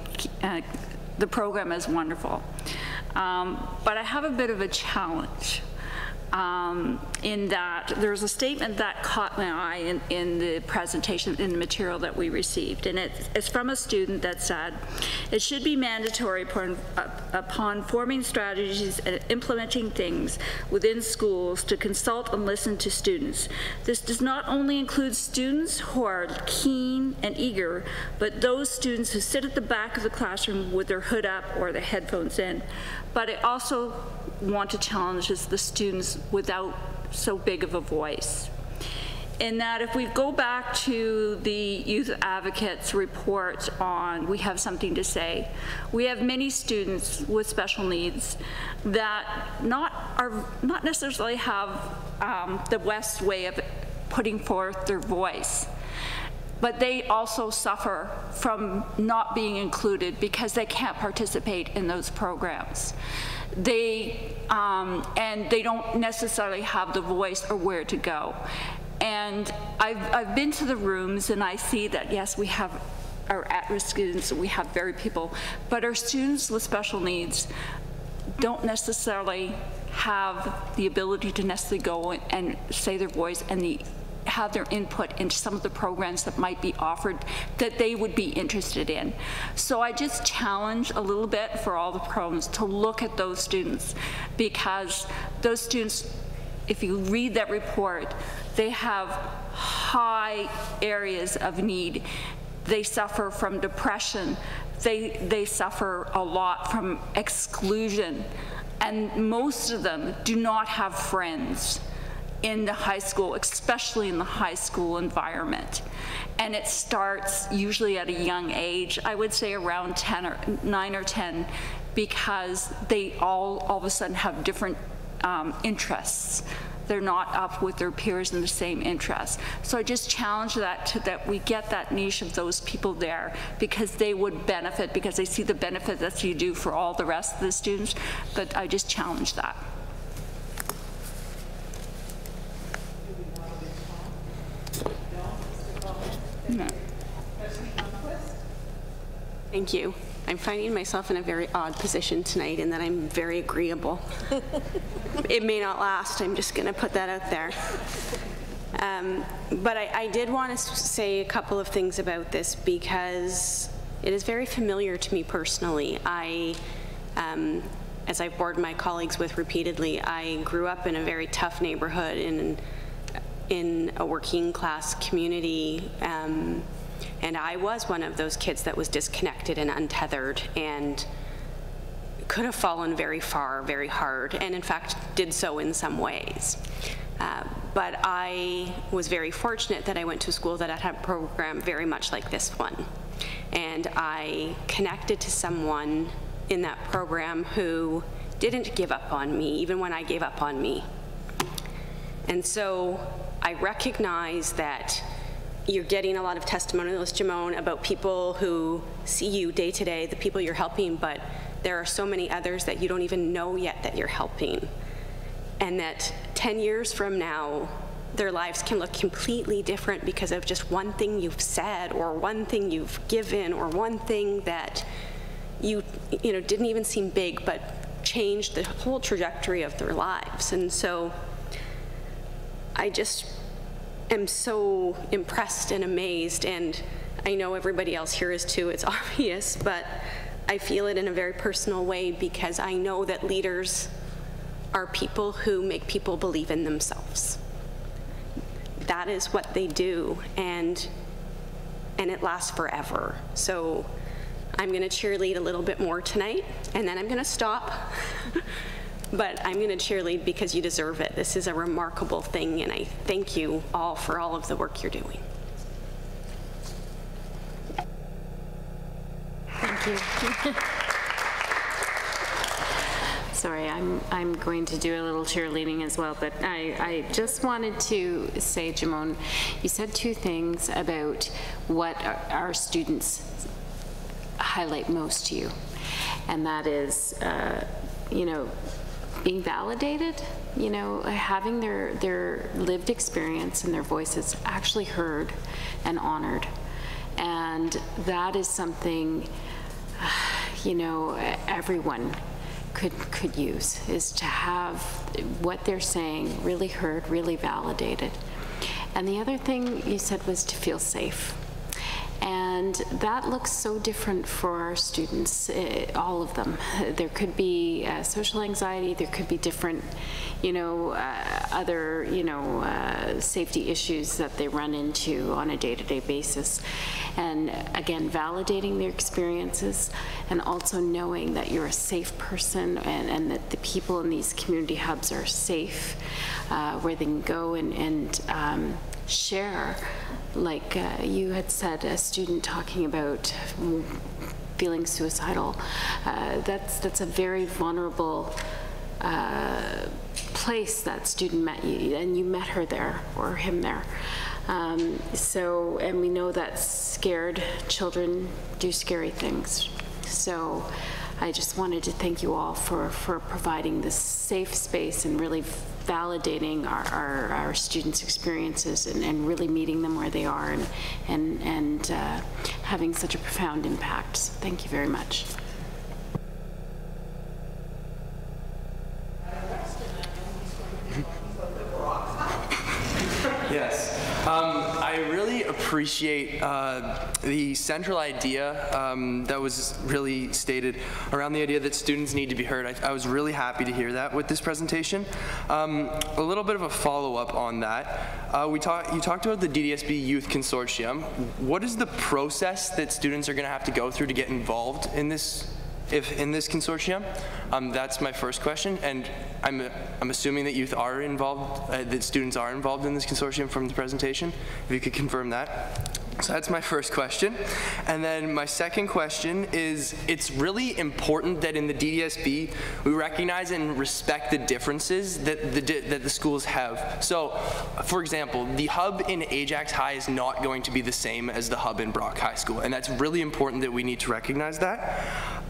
the program is wonderful. But I have a bit of a challenge. in that there's a statement that caught my eye in the presentation, in the material that we received, and it's from a student that said, it should be mandatory upon forming strategies and implementing things within schools to consult and listen to students. This does not only include students who are keen and eager, but those students who sit at the back of the classroom with their hood up or the headphones in. But I also want to challenge the students without so big of a voice. In that, if we go back to the Youth Advocates report on We Have Something to Say, we have many students with special needs that not necessarily have the best way of putting forth their voice, but they also suffer from not being included because they can't participate in those programs. And they don't necessarily have the voice or where to go. And I've been to the rooms and I see that, yes, we have our at-risk students, we have varied people, but our students with special needs don't necessarily have the ability to necessarily go and say their voice and have their input into some of the programs that might be offered that they would be interested in. So I just challenge a little bit for all the programs to look at those students, because those students, if you read that report, they have high areas of need. They suffer from depression. They suffer a lot from exclusion. And most of them do not have friends in the high school, especially in the high school environment. And it starts usually at a young age, I would say around 9 or 10, because they all of a sudden have different interests. They're not up with their peers in the same interests. So I just challenge that we get that niche of those people there, because they would benefit, because they see the benefit that you do for all the rest of the students. But I just challenge that. No. Thank you. I'm finding myself in a very odd position tonight in that I'm very agreeable. It may not last, I'm just going to put that out there. But I did want to say a couple of things about this, because it is very familiar to me personally. As I've bored my colleagues with repeatedly, I grew up in a very tough neighborhood in a working class community, and I was one of those kids that was disconnected and untethered and could have fallen very far, very hard, and in fact did so in some ways. But I was very fortunate that I went to a school that had a program very much like this one. And I connected to someone in that program who didn't give up on me, even when I gave up on me. And so I recognize that you're getting a lot of testimonials, Jimone, about people who see you day to day, the people you're helping, but there are so many others that you don't even know yet that you're helping. And that 10 years from now, their lives can look completely different because of just one thing you've said, or one thing you've given, or one thing that you know didn't even seem big, but changed the whole trajectory of their lives. And so I just am so impressed and amazed, and I know everybody else here is too, it's obvious, but I feel it in a very personal way, because I know that leaders are people who make people believe in themselves. That is what they do, and it lasts forever. So I'm going to cheerlead a little bit more tonight, and then I'm going to stop. But I'm going to cheerlead because you deserve it. This is a remarkable thing, and I thank you all for all of the work you're doing. Thank you. Sorry, I'm going to do a little cheerleading as well, but I just wanted to say, Jimone, you said two things about what our students highlight most to you, and that is, you know, being validated, you know, having their lived experience and their voices actually heard and honored. And that is something, you know, everyone could use, is to have what they're saying really heard, really validated. And the other thing you said was to feel safe. And that looks so different for our students, all of them. There could be social anxiety, there could be different, other, safety issues that they run into on a day-to-day basis. And again, validating their experiences and also knowing that you're a safe person and that the people in these community hubs are safe, where they can go and share. Like you had said, a student talking about feeling suicidal. That's a very vulnerable place that student met you, and you met her there or him there. And we know that scared children do scary things. So I just wanted to thank you all for providing this safe space and really validating our students' experiences and really meeting them where they are and having such a profound impact. So thank you very much. Yes. I really appreciate the central idea that was really stated around the idea that students need to be heard. I was really happy to hear that with this presentation. A little bit of a follow-up on that. You talked about the DDSB Youth Consortium. What is the process that students are going to have to go through to get involved in this? In this consortium? That's my first question, and I'm assuming that youth are involved, that students are involved in this consortium from the presentation. If you could confirm that. So that's my first question. And then my second question is, it's really important that in the DDSB, we recognize and respect the differences that the schools have. So, for example, the hub in Ajax High is not going to be the same as the hub in Brock High School, and that's really important that we need to recognize that.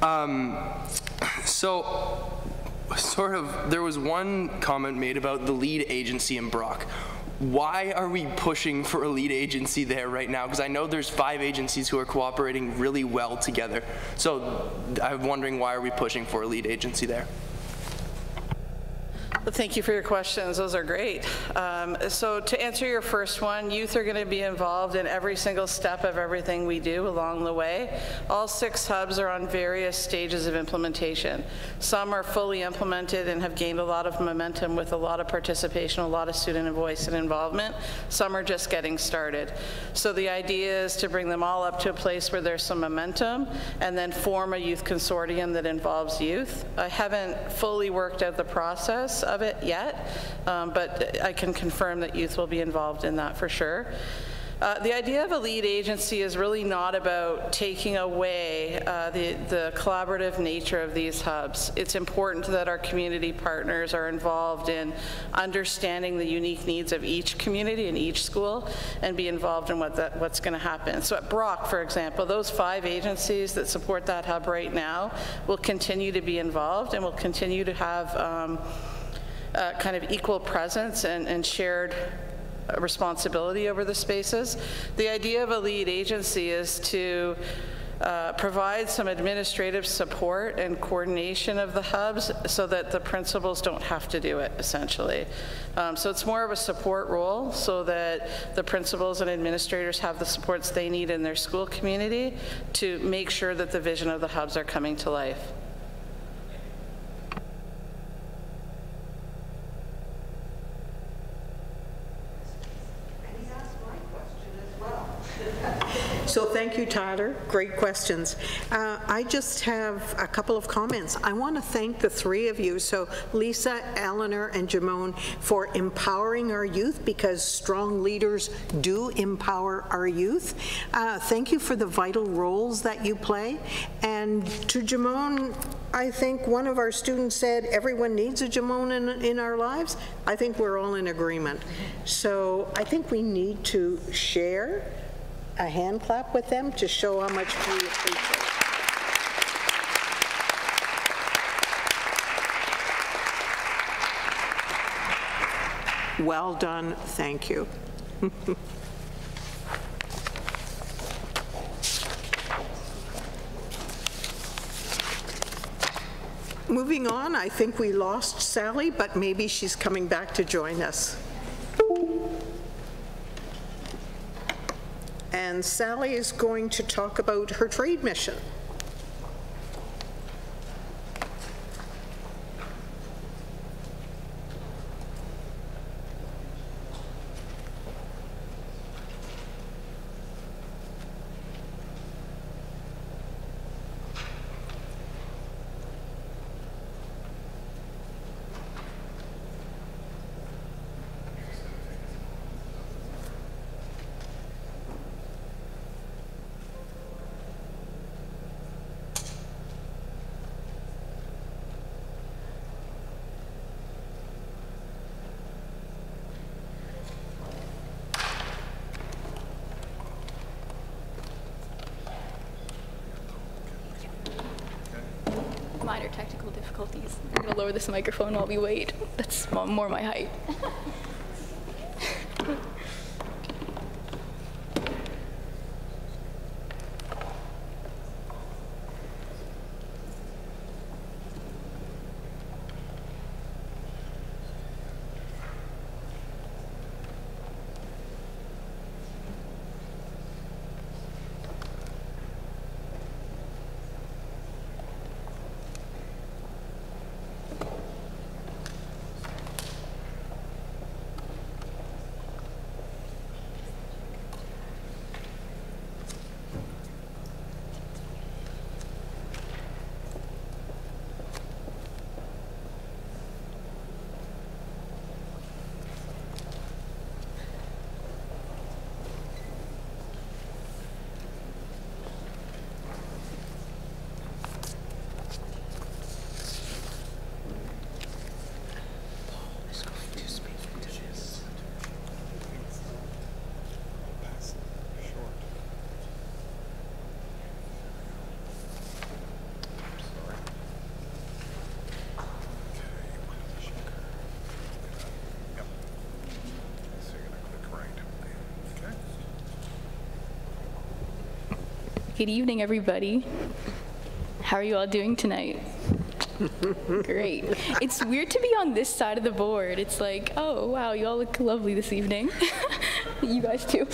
There was one comment made about the lead agency in Brock. Why are we pushing for a lead agency there right now? Because I know there's 5 agencies who are cooperating really well together. So I'm wondering, why are we pushing for a lead agency there? Well, thank you for your questions. Those are great. So to answer your first one, youth are going to be involved in every single step of everything we do along the way. All 6 hubs are on various stages of implementation. Some are fully implemented and have gained a lot of momentum with a lot of participation, a lot of student voice and involvement. Some are just getting started. So the idea is to bring them all up to a place where there's some momentum and then form a youth consortium that involves youth. I haven't fully worked out the process of it yet, but I can confirm that youth will be involved in that for sure. The idea of a lead agency is really not about taking away the collaborative nature of these hubs. It's important that our community partners are involved in understanding the unique needs of each community and each school and be involved in what's going to happen. So at Brock, for example, those 5 agencies that support that hub right now will continue to be involved and will continue to have kind of equal presence and shared responsibility over the spaces. The idea of a lead agency is to provide some administrative support and coordination of the hubs so that the principals don't have to do it, essentially. So it's more of a support role so that the principals and administrators have the supports they need in their school community to make sure that the vision of the hubs are coming to life. So thank you, Tyler. Great questions. I just have a couple of comments. I want to thank the 3 of you, so Lisa, Eleanor, and Jamone, for empowering our youth, because strong leaders do empower our youth. Thank you for the vital roles that you play. And to Jamone, I think one of our students said everyone needs a Jamone in our lives. I think we're all in agreement. So I think we need to share a hand clap with them to show how much we appreciate it. Well done, thank you. moving on, I think we lost Sally, but maybe she's coming back to join us. And Sally is going to talk about her trade mission. Minor technical difficulties. I'm going to lower this microphone while we wait. That's more my height. Good evening, everybody. How are you all doing tonight? Great. It's weird to be on this side of the board. It's like, oh, wow, you all look lovely this evening. You guys too.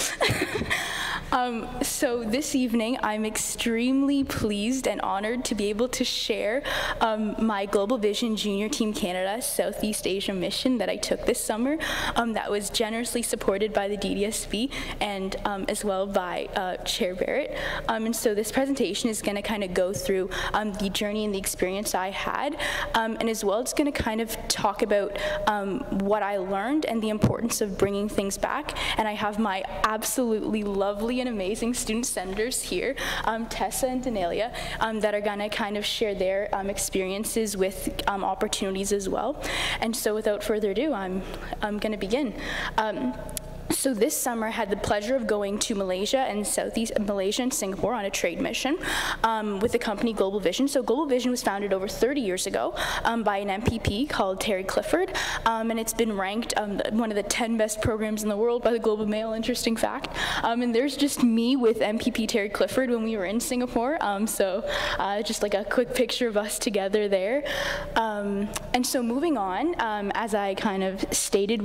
So this evening, I'm extremely pleased and honored to be able to share my Global Vision Junior Team Canada Southeast Asia mission that I took this summer that was generously supported by the DDSB and as well by Chair Barrett. And so this presentation is going to kind of go through the journey and the experience I had, and as well it's going to kind of talk about what I learned and the importance of bringing things back. And I have my absolutely lovely and amazing student senators here, Tessa and Danelia, that are going to kind of share their experiences with opportunities as well. And so without further ado, I'm going to begin. So this summer I had the pleasure of going to Malaysia and Singapore on a trade mission with the company Global Vision. So Global Vision was founded over 30 years ago by an MPP called Terry Clifford, and it's been ranked one of the 10 best programs in the world by the Globe and Mail, interesting fact. And there's just me with MPP Terry Clifford when we were in Singapore, so just like a quick picture of us together there. And so moving on, as I kind of stated,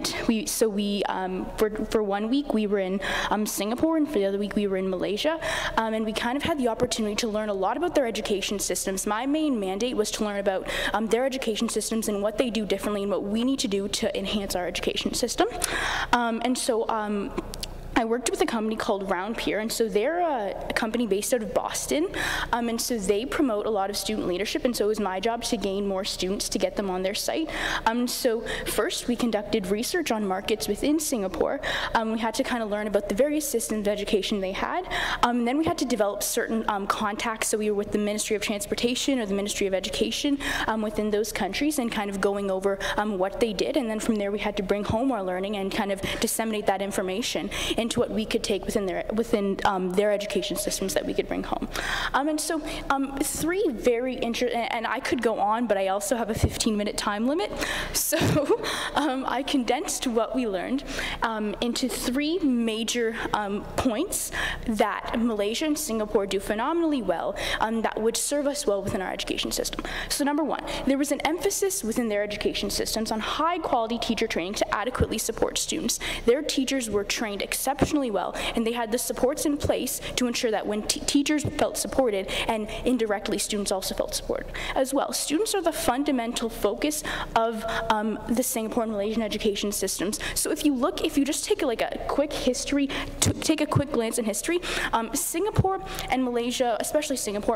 for 1 week we were in Singapore, and for the other week we were in Malaysia, and we kind of had the opportunity to learn a lot about their education systems. My main mandate was to learn about their education systems and what they do differently and what we need to do to enhance our education system. And so I worked with a company called Round Peer, and so they're a company based out of Boston, and so they promote a lot of student leadership, and so it was my job to gain more students to get them on their site. So first we conducted research on markets within Singapore. We had to kind of learn about the various systems of education they had, and then we had to develop certain contacts, so we were with the Ministry of Transportation or the Ministry of Education within those countries and kind of going over what they did, and then from there we had to bring home our learning and kind of disseminate that information. In into what we could take within their education systems that we could bring home. And so three very interesting, and I could go on, but I also have a 15-minute time limit. So I condensed what we learned into three major points that Malaysia and Singapore do phenomenally well that would serve us well within our education system. So number one, there was an emphasis within their education systems on high-quality teacher training to adequately support students. Their teachers were trained exceptionally well, and they had the supports in place to ensure that when teachers felt supported, and indirectly students also felt supported as well. Students are the fundamental focus of the Singapore and Malaysian education systems. So if you just take like a quick history, take a quick glance in history, Singapore and Malaysia, especially Singapore,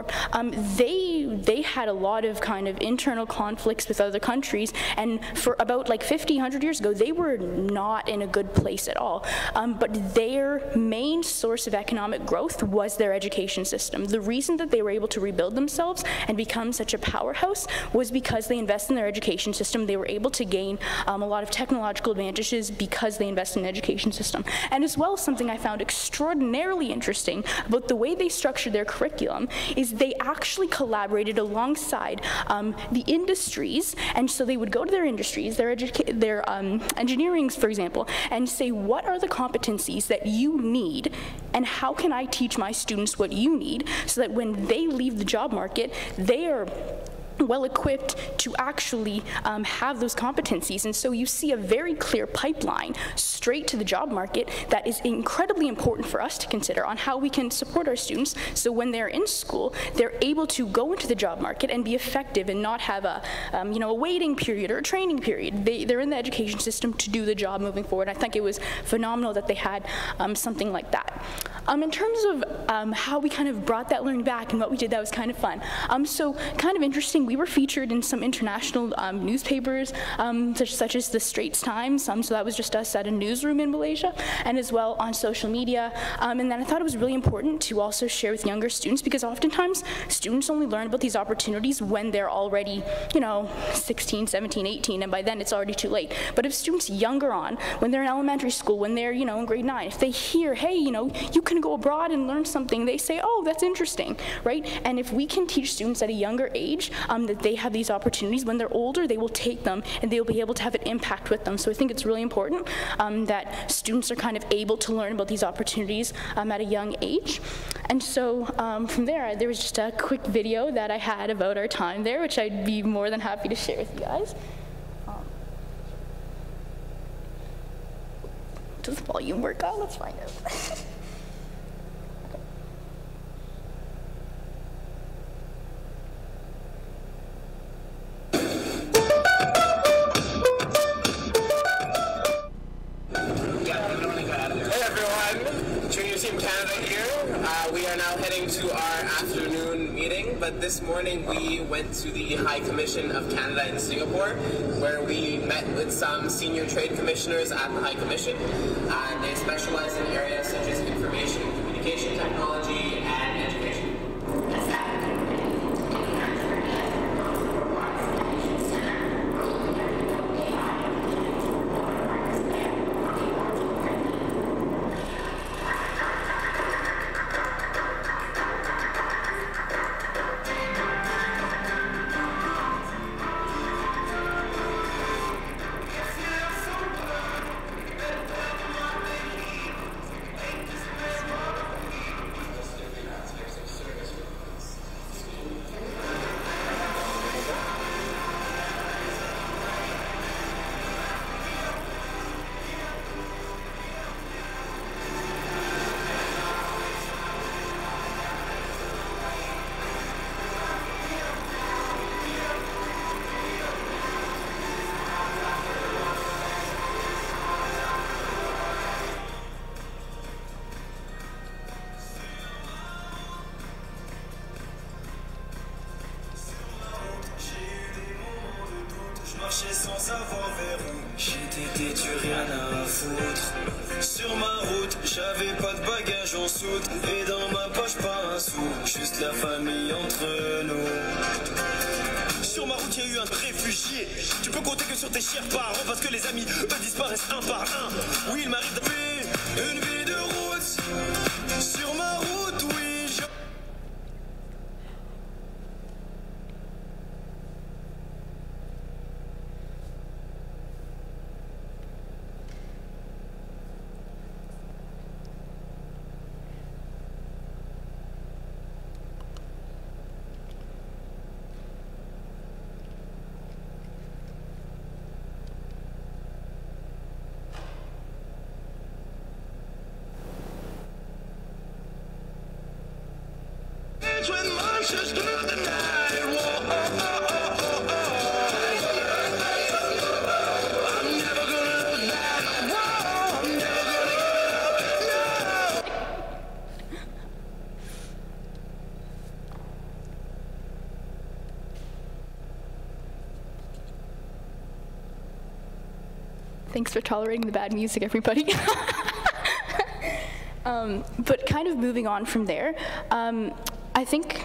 they had a lot of kind of internal conflicts with other countries, and for about like 50, 100 years ago, they were not in a good place at all. But their main source of economic growth was their education system. The reason that they were able to rebuild themselves and become such a powerhouse was because they invested in their education system. They were able to gain a lot of technological advantages because they invested in the education system. And as well, something I found extraordinarily interesting about the way they structured their curriculum is they actually collaborated alongside the industries, and so they would go to their industries, their engineering, for example, and say, what are the competencies that you need, and how can I teach my students what you need, so that when they leave the job market, they are well equipped to actually have those competencies. And so you see a very clear pipeline straight to the job market that is incredibly important for us to consider on how we can support our students, so when they're in school, they're able to go into the job market and be effective and not have a waiting period or a training period. They're in the education system to do the job moving forward. I think it was phenomenal that they had something like that. In terms of how we kind of brought that learning back and what we did, that was kind of fun. So kind of interesting, we were featured in some international newspapers, such as the Straits Times, so that was just us at a newsroom in Malaysia, and as well on social media. And then I thought it was really important to also share with younger students, because oftentimes students only learn about these opportunities when they're already, 16, 17, 18, and by then it's already too late. But if students younger on, when they're in elementary school, when they're, in grade 9, if they hear, hey, you can go abroad and learn something, they say, oh, that's interesting, right? And if we can teach students at a younger age that they have these opportunities, when they're older, they will take them and they'll be able to have an impact with them. So I think it's really important that students are kind of able to learn about these opportunities at a young age. And so from there was just a quick video that I had about our time there, which I'd be more than happy to share with you guys. Does volume work out? Let's find out. To our afternoon meeting, but this morning we went to the High Commission of Canada in Singapore, where we met with some senior trade commissioners at the High Commission. They specialize in areas such as information and communication technology and education. Sans savoir vers où j'étais têtu, rien à foutre. Sur ma route, j'avais pas de bagages en soute, et dans ma poche pas un sou, juste la famille entre nous. Sur ma route, y a eu un réfugié. Tu peux compter que sur tes chers parents, parce que les amis, eux, disparaissent un par un. Oui, il m'arrive de payer une vie de route. Thanks for tolerating the bad music, everybody. But kind of moving on from there, I think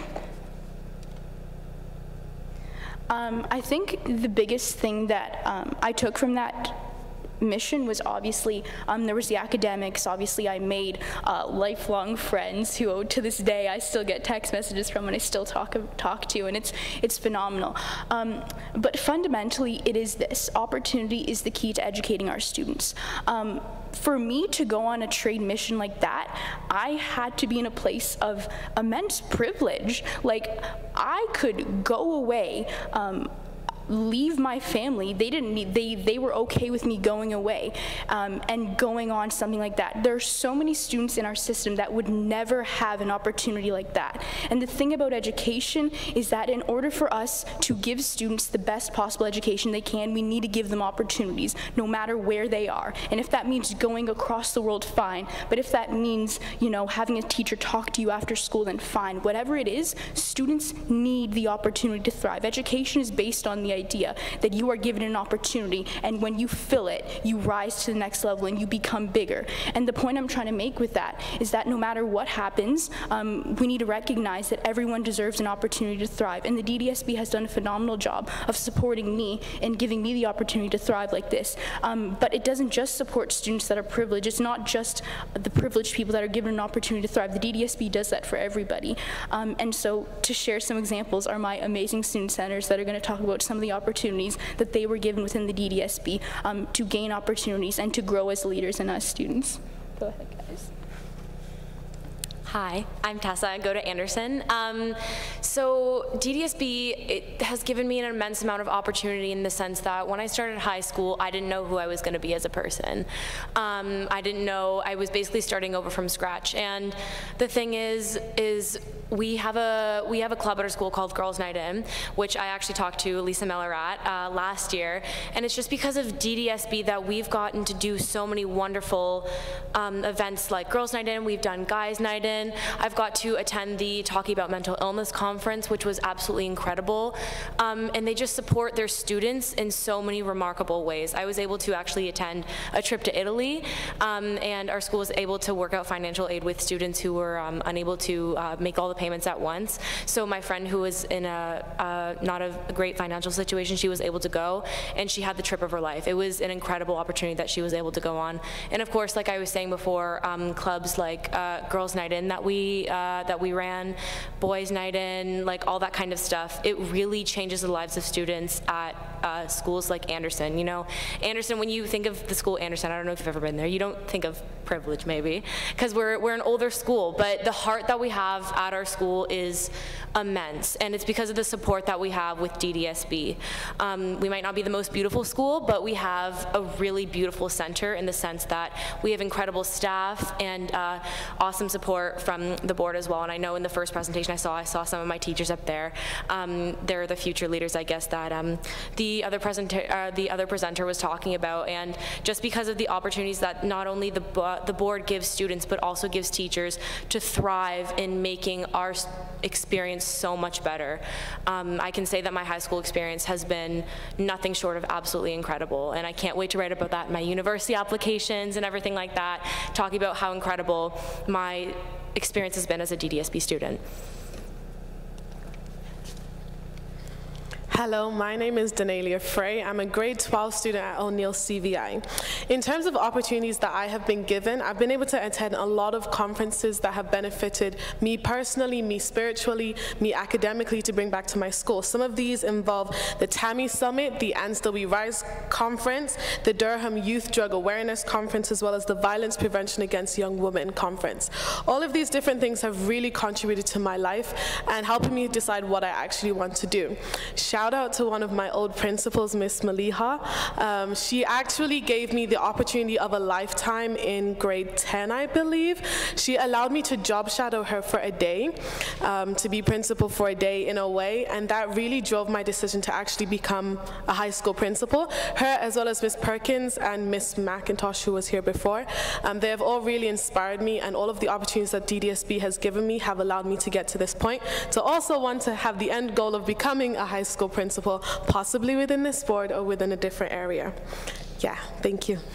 the biggest thing that I took from that mission was obviously, there was the academics. Obviously, I made lifelong friends who, to this day, I still get text messages from and I still talk to, and it's phenomenal. But fundamentally, it is this. Opportunity is the key to educating our students. For me to go on a trade mission like that, I had to be in a place of immense privilege. Like, I could go away, leave my family. They didn't need, they were okay with me going away and going on something like that. There are so many students in our system that would never have an opportunity like that. And the thing about education is that in order for us to give students the best possible education they can, we need to give them opportunities, no matter where they are. And if that means going across the world, fine. But if that means, you know, having a teacher talk to you after school, then fine. Whatever it is, students need the opportunity to thrive. Education is based on the idea that you are given an opportunity, and when you fill it, you rise to the next level and you become bigger. And the point I'm trying to make with that is that no matter what happens, we need to recognize that everyone deserves an opportunity to thrive. And the DDSB has done a phenomenal job of supporting me and giving me the opportunity to thrive like this. But it doesn't just support students that are privileged. It's not just the privileged people that are given an opportunity to thrive. The DDSB does that for everybody. And so to share some examples are my amazing student centers that are going to talk about some of the opportunities that they were given within the DDSB to gain opportunities and to grow as leaders and as students. Go ahead, guys. Hi, I'm Tessa. I go to Anderson. So DDSB, it has given me an immense amount of opportunity in the sense that when I started high school, I didn't know who I was going to be as a person. I didn't know, I was basically starting over from scratch. And the thing is we have a club at our school called Girls Night In, which I actually talked to Lisa Miller at last year. And it's just because of DDSB that we've gotten to do so many wonderful events like Girls Night In. We've done Guys Night In. I've got to attend the Talking About Mental Illness conference, which was absolutely incredible. And they just support their students in so many remarkable ways. I was able to actually attend a trip to Italy, and our school was able to work out financial aid with students who were unable to make all the payments at once. So my friend who was in not a great financial situation, she was able to go, and she had the trip of her life. It was an incredible opportunity that she was able to go on. And of course, like I was saying before, clubs like Girls Night In that we ran, Boys Night In, like all that kind of stuff, it really changes the lives of students at schools like Anderson. You know, Anderson, when you think of the school Anderson, I don't know if you've ever been there, you don't think of privilege maybe, because we're an older school, but the heart that we have at our school is immense, and it's because of the support that we have with DDSB. We might not be the most beautiful school, but we have a really beautiful center in the sense that we have incredible staff and awesome support from the board as well. And I know in the first presentation I saw some of my teachers up there. They're the future leaders, I guess, that the other presenter was talking about. And just because of the opportunities that not only the board gives students, but also gives teachers to thrive in making our experience so much better. I can say that my high school experience has been nothing short of absolutely incredible, and I can't wait to write about that in my university applications and everything like that, talking about how incredible my experience has been as a DDSB student. Hello, my name is Danelia Frey. I'm a grade 12 student at O'Neill CVI. In terms of opportunities that I have been given, I've been able to attend a lot of conferences that have benefited me personally, me spiritually, me academically to bring back to my school. Some of these involve the TAMI Summit, the ANSW Rise Conference, the Durham Youth Drug Awareness Conference, as well as the Violence Prevention Against Young Women Conference. All of these different things have really contributed to my life and helping me decide what I actually want to do. Shout out to one of my old principals, Miss Maliha. She actually gave me the opportunity of a lifetime in grade 10, I believe. She allowed me to job shadow her for a day, to be principal for a day in a way, and that really drove my decision to actually become a high school principal. Her, as well as Miss Perkins and Miss McIntosh, who was here before, they have all really inspired me, and all of the opportunities that DDSB has given me have allowed me to get to this point, to also want to have the end goal of becoming a high school principal, possibly within this board or within a different area. yeah, thank you.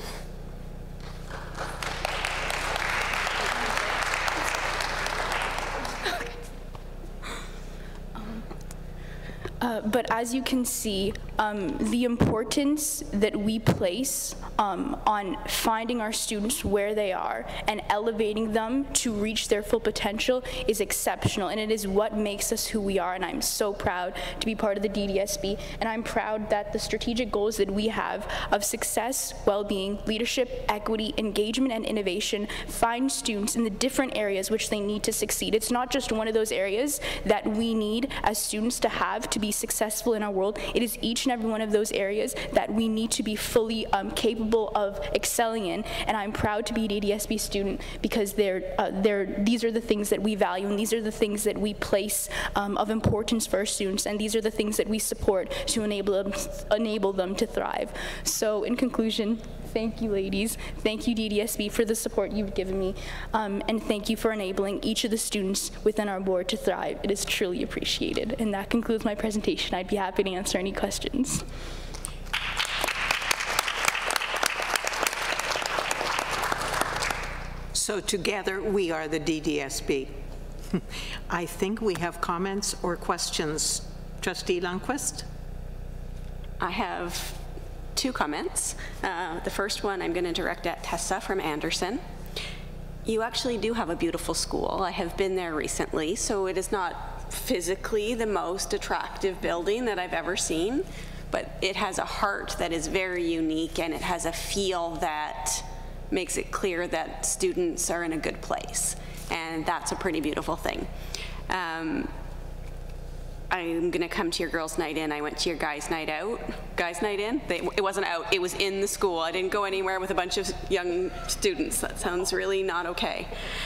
But as you can see, the importance that we place on finding our students where they are and elevating them to reach their full potential is exceptional, and it is what makes us who we are. And I'm so proud to be part of the DDSB, and I'm proud that the strategic goals that we have of success, well-being, leadership, equity, engagement, and innovation find students in the different areas which they need to succeed. It's not just one of those areas that we need as students to have to be successful in our world. It is each and every one of those areas that we need to be fully capable of excelling in, and I'm proud to be a DDSB student because these are the things that we value, and these are the things that we place of importance for our students, and these are the things that we support to enable them to thrive. So in conclusion, thank you, ladies. Thank you, DDSB, for the support you've given me, and thank you for enabling each of the students within our board to thrive. It is truly appreciated. And that concludes my presentation. I'd be happy to answer any questions. So together, we are the DDSB. I think we have comments or questions. Trustee Lundquist? I have 2 comments. The first one I'm going to direct at Tessa from Anderson. You actually do have a beautiful school. I have been there recently, so it is not physically the most attractive building that I've ever seen, but it has a heart that is very unique, and it has a feel that makes it clear that students are in a good place, and that's a pretty beautiful thing. I'm gonna come to your girls' night in. I went to your guys' night out. Guys' night in? It wasn't out, it was in the school. I didn't go anywhere with a bunch of young students. That sounds really not okay.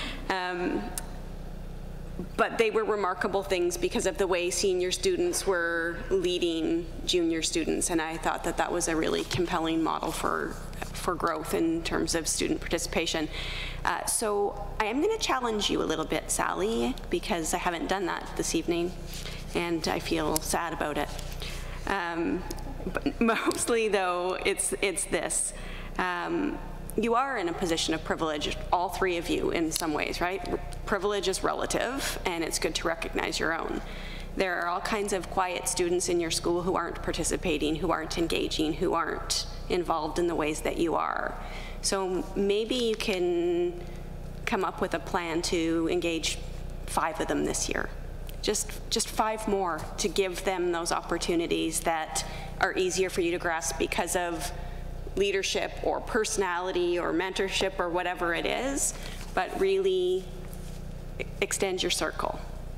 But they were remarkable things because of the way senior students were leading junior students, and I thought that that was a really compelling model for growth in terms of student participation. So I am gonna challenge you a little bit, Sally, because I haven't done that this evening, and I feel sad about it. But mostly, though, it's this. You are in a position of privilege, all 3 of you, in some ways, right? Privilege is relative, and it's good to recognize your own. There are all kinds of quiet students in your school who aren't participating, who aren't engaging, who aren't involved in the ways that you are. So maybe you can come up with a plan to engage 5 of them this year. Just 5 more to give them those opportunities that are easier for you to grasp because of leadership or personality or mentorship or whatever it is, but really extend your circle.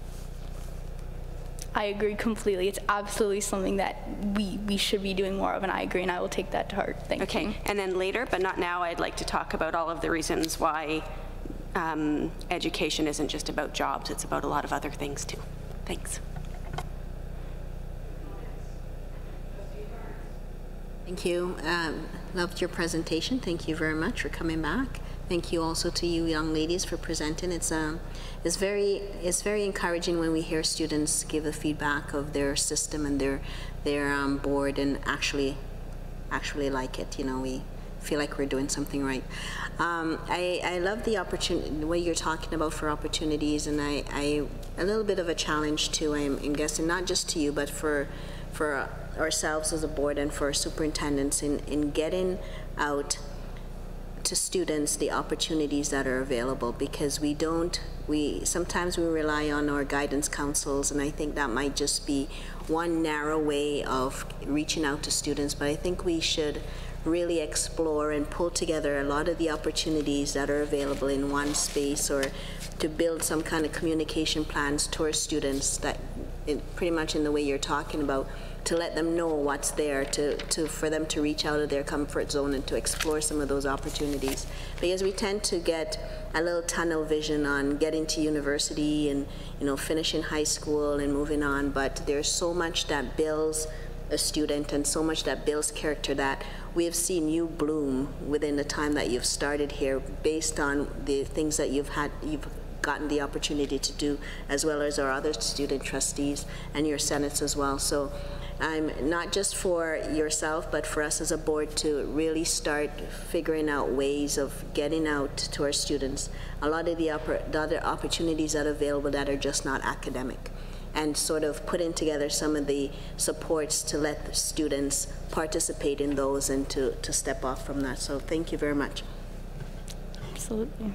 I agree completely. It's absolutely something that we should be doing more of, and I agree, and I will take that to heart. Thank you. Okay, and then later, but not now, I'd like to talk about all of the reasons why education isn't just about jobs, it's about a lot of other things too. Thanks. Thank you. Loved your presentation. Thank you very much for coming back. Thank you also to you young ladies for presenting. It's very encouraging when we hear students give the feedback of their system and their board and actually like it. You know, we feel like we're doing something right. I love the opportunity, the way you're talking about for opportunities, and a little bit of a challenge too. I'm guessing not just to you, but for ourselves as a board and for superintendents in getting out to students the opportunities that are available, because sometimes we rely on our guidance councils, and I think that might just be one narrow way of reaching out to students, but I think we should really explore and pull together a lot of the opportunities that are available in one space, or to build some kind of communication plans towards students that pretty much in the way you're talking about, to let them know what's there, for them to reach out of their comfort zone and to explore some of those opportunities. Because we tend to get a little tunnel vision on getting to university and, you know, finishing high school and moving on, but there's so much that builds a student and so much that builds character that we have seen you bloom within the time that you've started here, based on the things that you've gotten the opportunity to do, as well as our other student trustees and your senates as well. So not just for yourself, but for us as a board to really start figuring out ways of getting out to our students a lot of the other opportunities that are available that are just not academic, and sort of putting together some of the supports to let the students participate in those and to step off from that. So thank you very much. Absolutely.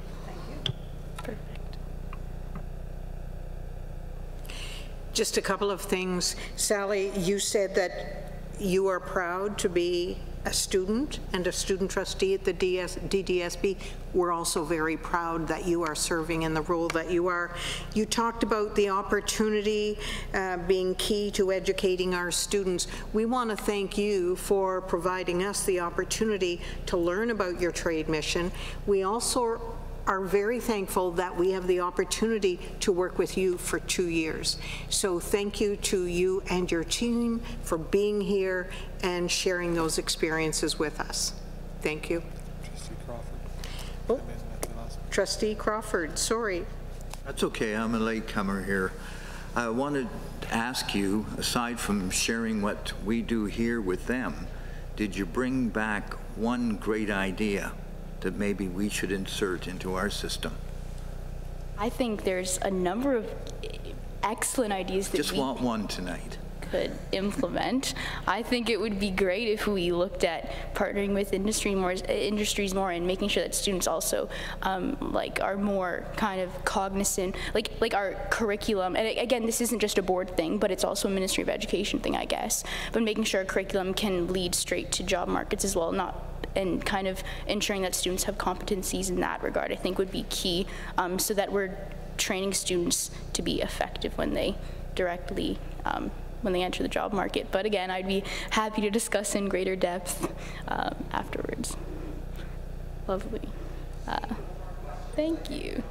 Just a couple of things. Sally, you said that you are proud to be a student and a student trustee at the DDSB. We're also very proud that you are serving in the role that you are. You talked about the opportunity being key to educating our students. We want to thank you for providing us the opportunity to learn about your trade mission. We also are very thankful that we have the opportunity to work with you for 2 years. So thank you to you and your team for being here and sharing those experiences with us. Thank you. Trustee Crawford. Oh, Trustee Crawford, sorry. That's okay, I'm a latecomer here. I wanted to ask you, aside from sharing what we do here with them, did you bring back one great idea that maybe we should insert into our system? I think there's a number of excellent ideas that Just want one tonight. Could implement. I think it would be great if we looked at partnering with industries more and making sure that students also like are more kind of cognizant, like our curriculum. And again, this isn't just a board thing, but it's also a Ministry of Education thing, I guess. But making sure our curriculum can lead straight to job markets as well, and kind of ensuring that students have competencies in that regard, I think would be key, so that we're training students to be effective when they directly when they enter the job market. But again, I'd be happy to discuss in greater depth afterwards. Lovely. Thank you.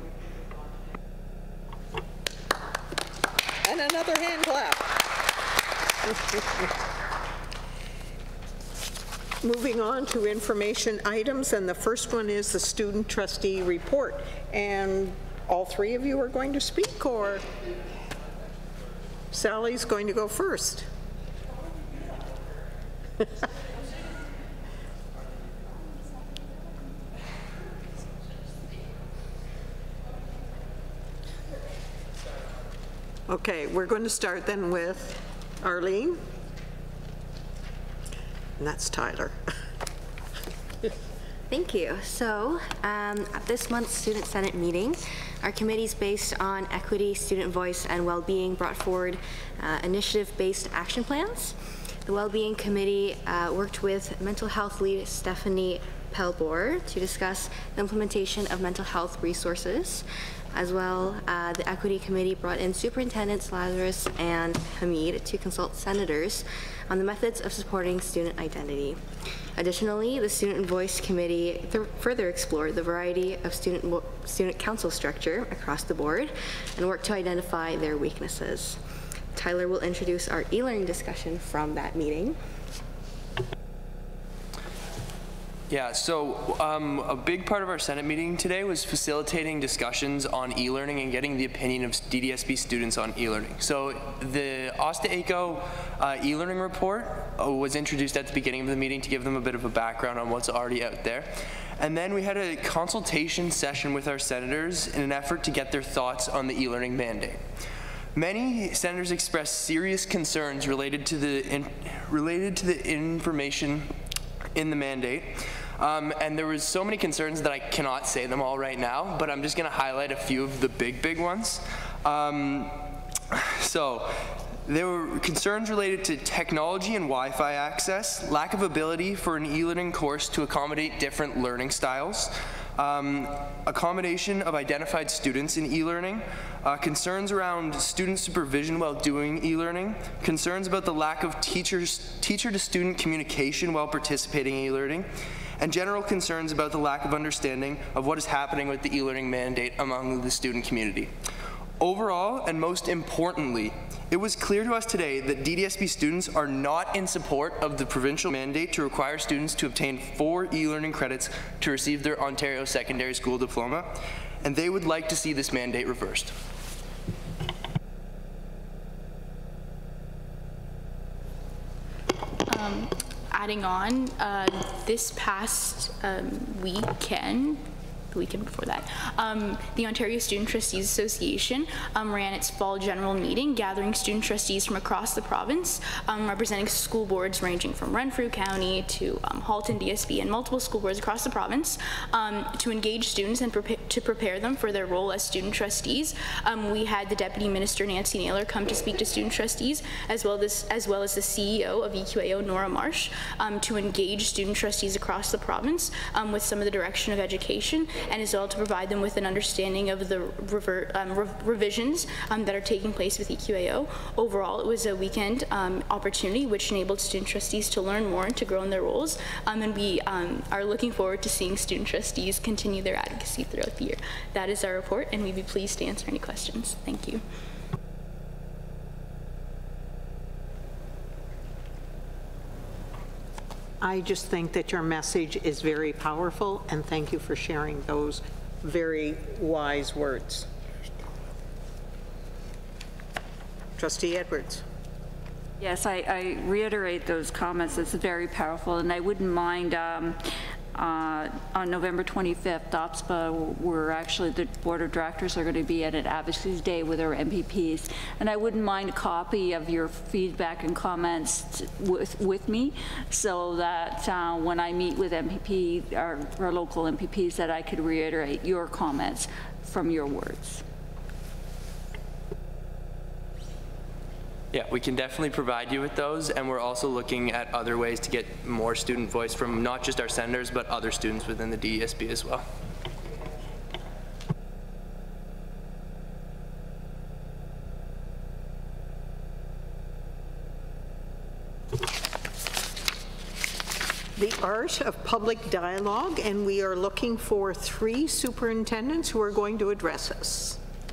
And another hand clap. Moving on to information items, and the first one is the student trustee report. And all three of you are going to speak, or Sally's going to go first? Okay, we're going to start then with Arlene. And that's Tyler. Thank you. So at this month's Student Senate meeting, our committees based on equity, student voice, and well-being brought forward initiative-based action plans. The Well-being Committee worked with mental health lead Stephanie Pelbor to discuss the implementation of mental health resources. As well, the Equity Committee brought in Superintendents Lazarus and Hamid to consult senators on the methods of supporting student identity. Additionally, the Student Voice Committee further explored the variety of student council structure across the board and worked to identify their weaknesses. Tyler will introduce our e-learning discussion from that meeting. Yeah, so a big part of our Senate meeting today was facilitating discussions on e-learning and getting the opinion of DDSB students on e-learning. So the OSTA-ACO e-learning report was introduced at the beginning of the meeting to give them a bit of a background on what's already out there. And then we had a consultation session with our senators in an effort to get their thoughts on the e-learning mandate. Many senators expressed serious concerns related to the information in the mandate. And there was so many concerns that I cannot say them all right now, but I'm just going to highlight a few of the big ones. So there were concerns related to technology and Wi-Fi access, lack of ability for an e-learning course to accommodate different learning styles, accommodation of identified students in e-learning, concerns around student supervision while doing e-learning, concerns about the lack of teacher-to-student communication while participating in e-learning, and general concerns about the lack of understanding of what is happening with the e-learning mandate among the student community. Overall, and most importantly, it was clear to us today that DDSB students are not in support of the provincial mandate to require students to obtain 4 e-learning credits to receive their Ontario Secondary School Diploma, and they would like to see this mandate reversed. adding on, this past weekend, the weekend before that, the Ontario Student Trustees Association ran its fall general meeting, gathering student trustees from across the province, representing school boards ranging from Renfrew County to Halton DSB and multiple school boards across the province to engage students and to prepare them for their role as student trustees. We had the Deputy Minister Nancy Naylor come to speak to student trustees, as well as the CEO of EQAO, Nora Marsh, to engage student trustees across the province with some of the direction of education, and as well to provide them with an understanding of the revisions that are taking place with EQAO. Overall, it was a weekend opportunity which enabled student trustees to learn more and to grow in their roles, and we are looking forward to seeing student trustees continue their advocacy throughout the year. That is our report, and we'd be pleased to answer any questions. Thank you. I just think that your message is very powerful, and thank you for sharing those very wise words. Trustee Edwards. Yes, I reiterate those comments. It's very powerful, and I wouldn't mind on November 25th, OPSPA, we're actually, the Board of Directors are going to be at an Advocacy Day with our MPPs, and I wouldn't mind a copy of your feedback and comments with me, so that when I meet with MPP, our local MPPs, that I could reiterate your comments from your words. Yeah, we can definitely provide you with those, and we're also looking at other ways to get more student voice from not just our senators, but other students within the DESB as well. The art of public dialogue, and we are looking for 3 superintendents who are going to address us.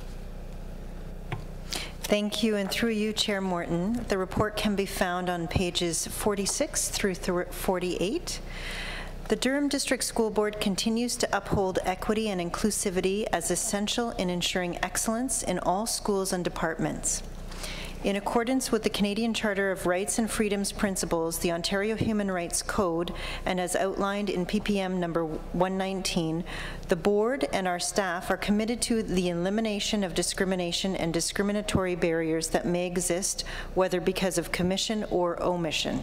Thank you, and through you, Chair Morton. The report can be found on pages 46 through 48. The Durham District School Board continues to uphold equity and inclusivity as essential in ensuring excellence in all schools and departments. In accordance with the Canadian Charter of Rights and Freedoms Principles, the Ontario Human Rights Code, and as outlined in PPM number 119, the Board and our staff are committed to the elimination of discrimination and discriminatory barriers that may exist, whether because of commission or omission.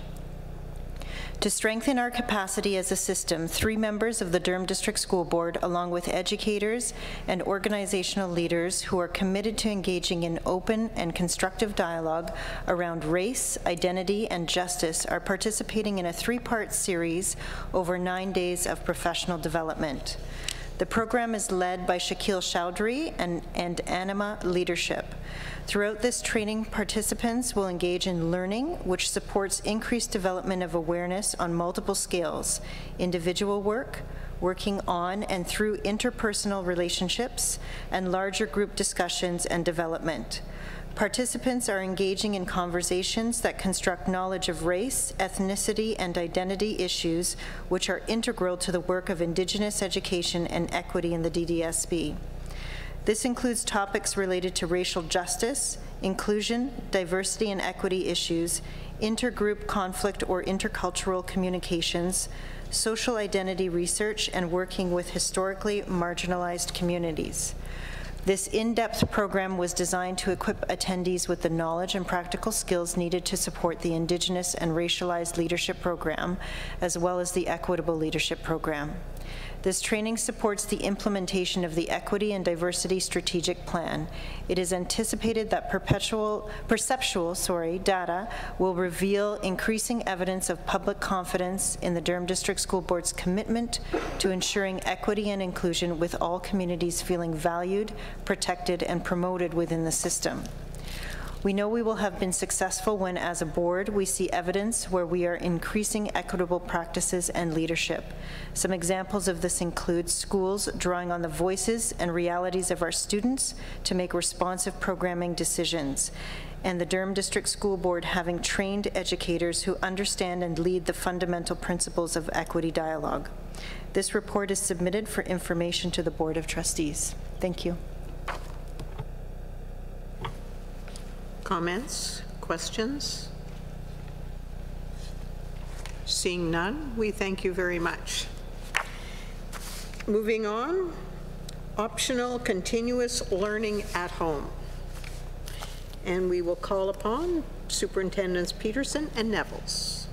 To strengthen our capacity as a system, 3 members of the Durham District School Board, along with educators and organizational leaders who are committed to engaging in open and constructive dialogue around race, identity, and justice, are participating in a 3-part series over 9 days of professional development. The program is led by Shakil Chowdhury and Anima Leadership. Throughout this training, participants will engage in learning, which supports increased development of awareness on multiple scales: individual work, working on and through interpersonal relationships, and larger group discussions and development. Participants are engaging in conversations that construct knowledge of race, ethnicity, and identity issues, which are integral to the work of Indigenous education and equity in the DDSB. This includes topics related to racial justice, inclusion, diversity and equity issues, intergroup conflict or intercultural communications, social identity research, and working with historically marginalized communities. This in-depth program was designed to equip attendees with the knowledge and practical skills needed to support the Indigenous and Racialized Leadership Program, as well as the Equitable Leadership Program. This training supports the implementation of the Equity and Diversity Strategic Plan. It is anticipated that perceptual data will reveal increasing evidence of public confidence in the Durham District School Board's commitment to ensuring equity and inclusion, with all communities feeling valued, protected, and promoted within the system. We know we will have been successful when, as a board, we see evidence where we are increasing equitable practices and leadership. Some examples of this include schools drawing on the voices and realities of our students to make responsive programming decisions, and the Durham District School Board having trained educators who understand and lead the fundamental principles of equity dialogue. This report is submitted for information to the Board of Trustees. Thank you. Comments? Questions? Seeing none, we thank you very much. Moving on, optional continuous learning at home. And we will call upon Superintendents Peterson and Nevels.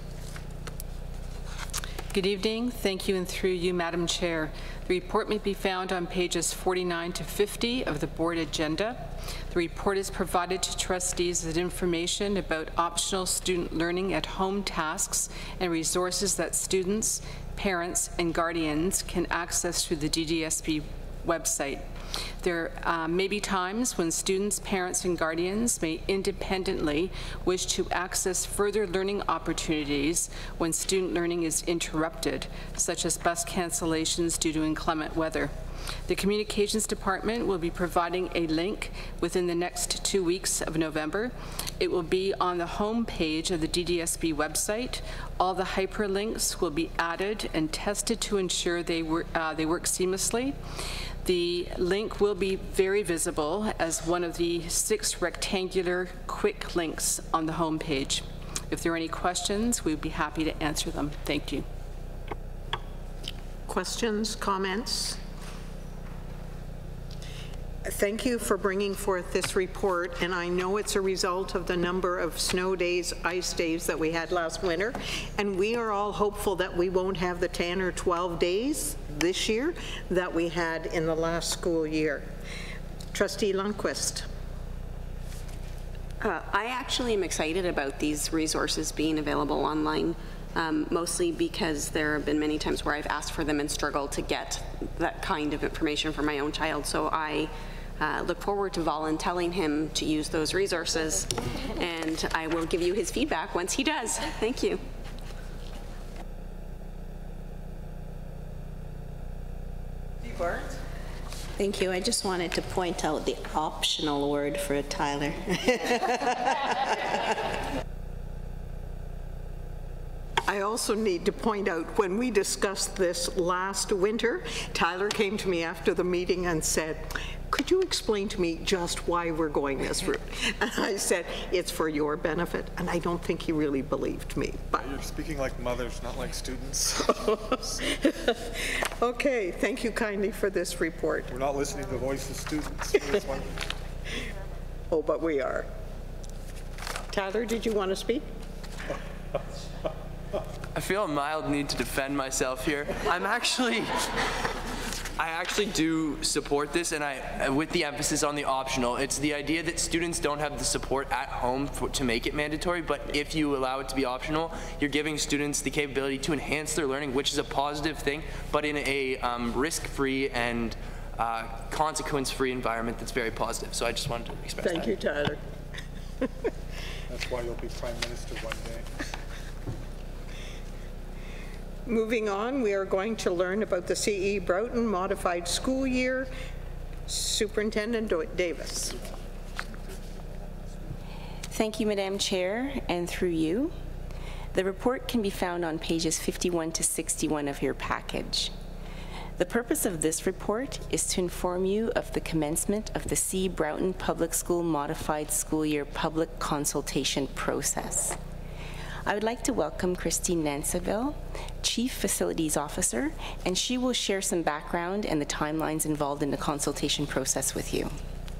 Good evening. Thank you, and through you, Madam Chair. The report may be found on pages 49 to 50 of the board agenda. The report is provided to trustees as information about optional student learning at home tasks and resources that students, parents, and guardians can access through the DDSB website. There may be times when students, parents, and guardians may independently wish to access further learning opportunities when student learning is interrupted, such as bus cancellations due to inclement weather. The Communications Department will be providing a link within the next 2 weeks of November. It will be on the home page of the DDSB website. All the hyperlinks will be added and tested to ensure they work seamlessly. The link will be very visible as one of the 6 rectangular quick links on the home page. If there are any questions, we'd be happy to answer them. Thank you. Questions, comments? Thank you for bringing forth this report, and I know it's a result of the number of snow days, ice days that we had last winter, and we are all hopeful that we won't have the 10 or 12 days this year that we had in the last school year. Trustee Lundquist. I actually am excited about these resources being available online, mostly because there have been many times where I've asked for them and struggled to get that kind of information for my own child. So I look forward to volunteering him to use those resources, and I will give you his feedback once he does. Thank you. Thank you. I just wanted to point out the optional word for Tyler. I also need to point out, when we discussed this last winter, Tyler came to me after the meeting and said, could you explain to me just why we're going this route? And I said, it's for your benefit. And I don't think he really believed me. But you're speaking like mothers, not like students. Okay, thank you kindly for this report. We're not listening to the voice of students. Oh, but we are. Tyler, did you want to speak? I feel a mild need to defend myself here. I actually do support this, and with the emphasis on the optional. It's the idea that students don't have the support at home to make it mandatory, but if you allow it to be optional, you're giving students the capability to enhance their learning, which is a positive thing, but in a risk-free and consequence-free environment that's very positive. So I just wanted to express that. Thank you, Tyler. That's why you'll be Prime Minister one day. Moving on, we are going to learn about the C.E. Broughton Modified School Year. Superintendent Davis. Thank you, Madam Chair, and through you. The report can be found on pages 51 to 61 of your package. The purpose of this report is to inform you of the commencement of the C. Broughton Public School Modified School Year public consultation process. I would like to welcome Christine Nanseville, Chief Facilities Officer, and she will share some background and the timelines involved in the consultation process with you.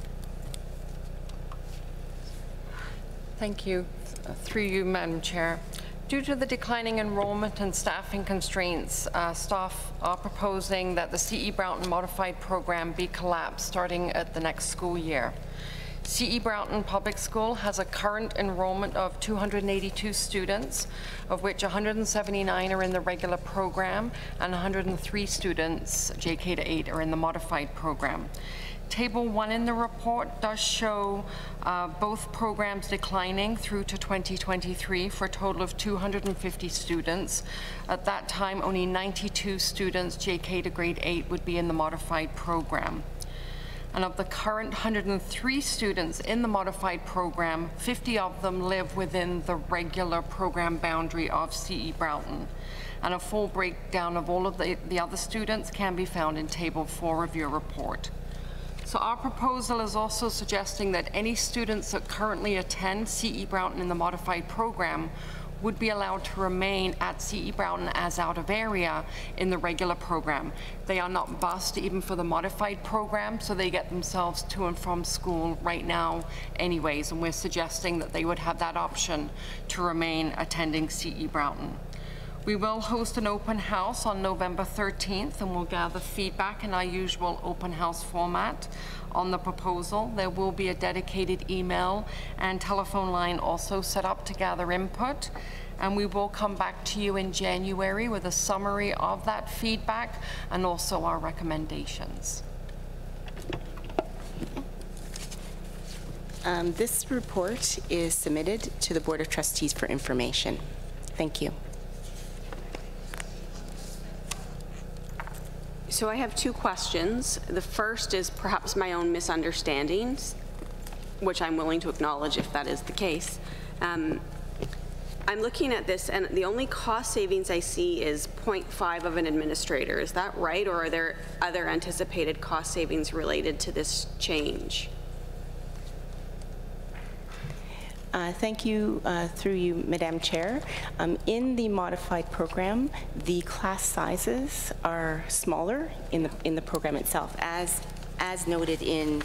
Thank you. Through you, Madam Chair. Due to the declining enrollment and staffing constraints, staff are proposing that the C.E. Broughton Modified Program be collapsed starting at the next school year. C.E. Broughton Public School has a current enrollment of 282 students, of which 179 are in the regular program and 103 students, JK to 8, are in the modified program. Table 1 in the report does show both programs declining through to 2023 for a total of 250 students. At that time, only 92 students, JK to grade 8, would be in the modified program. And of the current 103 students in the modified program, 50 of them live within the regular program boundary of C.E. Broughton. And a full breakdown of all of the other students can be found in Table 4 of your report. So our proposal is also suggesting that any students that currently attend C.E. Broughton in the modified program would be allowed to remain at C.E. Broughton as out of area in the regular program. They are not bused even for the modified program, so they get themselves to and from school right now anyways, and we're suggesting that they would have that option to remain attending C.E. Broughton. We will host an open house on November 13th, and we'll gather feedback in our usual open house format on the proposal. There will be a dedicated email and telephone line also set up to gather input, and we will come back to you in January with a summary of that feedback and also our recommendations. This report is submitted to the Board of Trustees for information. Thank you. So I have two questions. The first is perhaps my own misunderstandings, which I'm willing to acknowledge if that is the case. I'm looking at this, and the only cost savings I see is 0.5 of an administrator. Is that right, or are there other anticipated cost savings related to this change? Thank you, through you, Madam Chair. In the modified program, the class sizes are smaller in the program itself, as noted in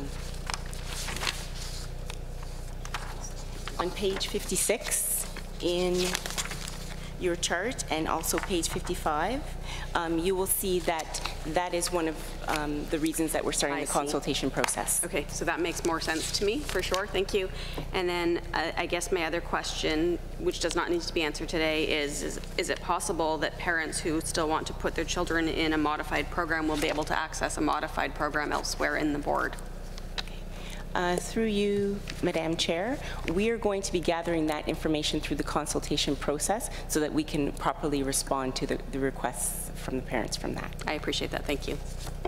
on page 56 in your chart, and also page 55. You will see that that is one of the reasons that we're starting the consultation process. Okay, so that makes more sense to me, for sure. Thank you. And then I guess my other question, which does not need to be answered today, is it possible that parents who still want to put their children in a modified program will be able to access a modified program elsewhere in the board? Through you, Madam Chair, we are going to be gathering that information through the consultation process so that we can properly respond to the requests from the parents from that. I appreciate that. Thank you.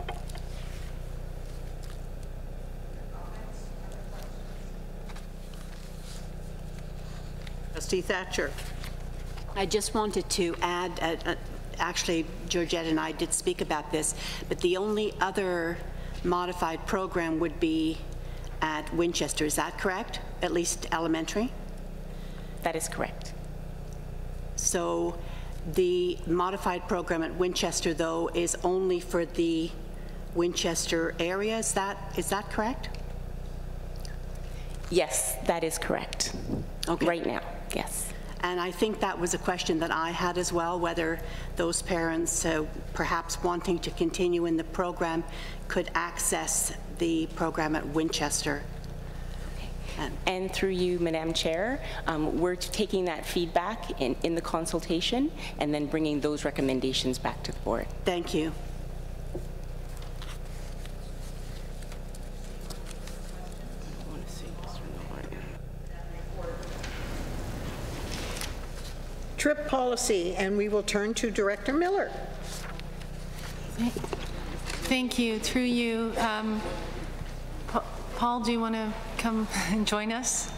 Trustee Thatcher. I just wanted to add, actually, Georgette and I did speak about this, but the only other modified program would be at Winchester. Is that correct? At least elementary? That is correct. So the modified program at Winchester, though, is only for the Winchester area. Is that correct? Yes, that is correct. Okay. Right now, yes. And I think that was a question that I had as well, whether those parents perhaps wanting to continue in the program could access the program at Winchester. And through you, Madam Chair, we're taking that feedback in the consultation and then bringing those recommendations back to the board. Thank you. Trip policy, and we will turn to Director Miller. Thank you. Through you, Paul, do you want to come and join us?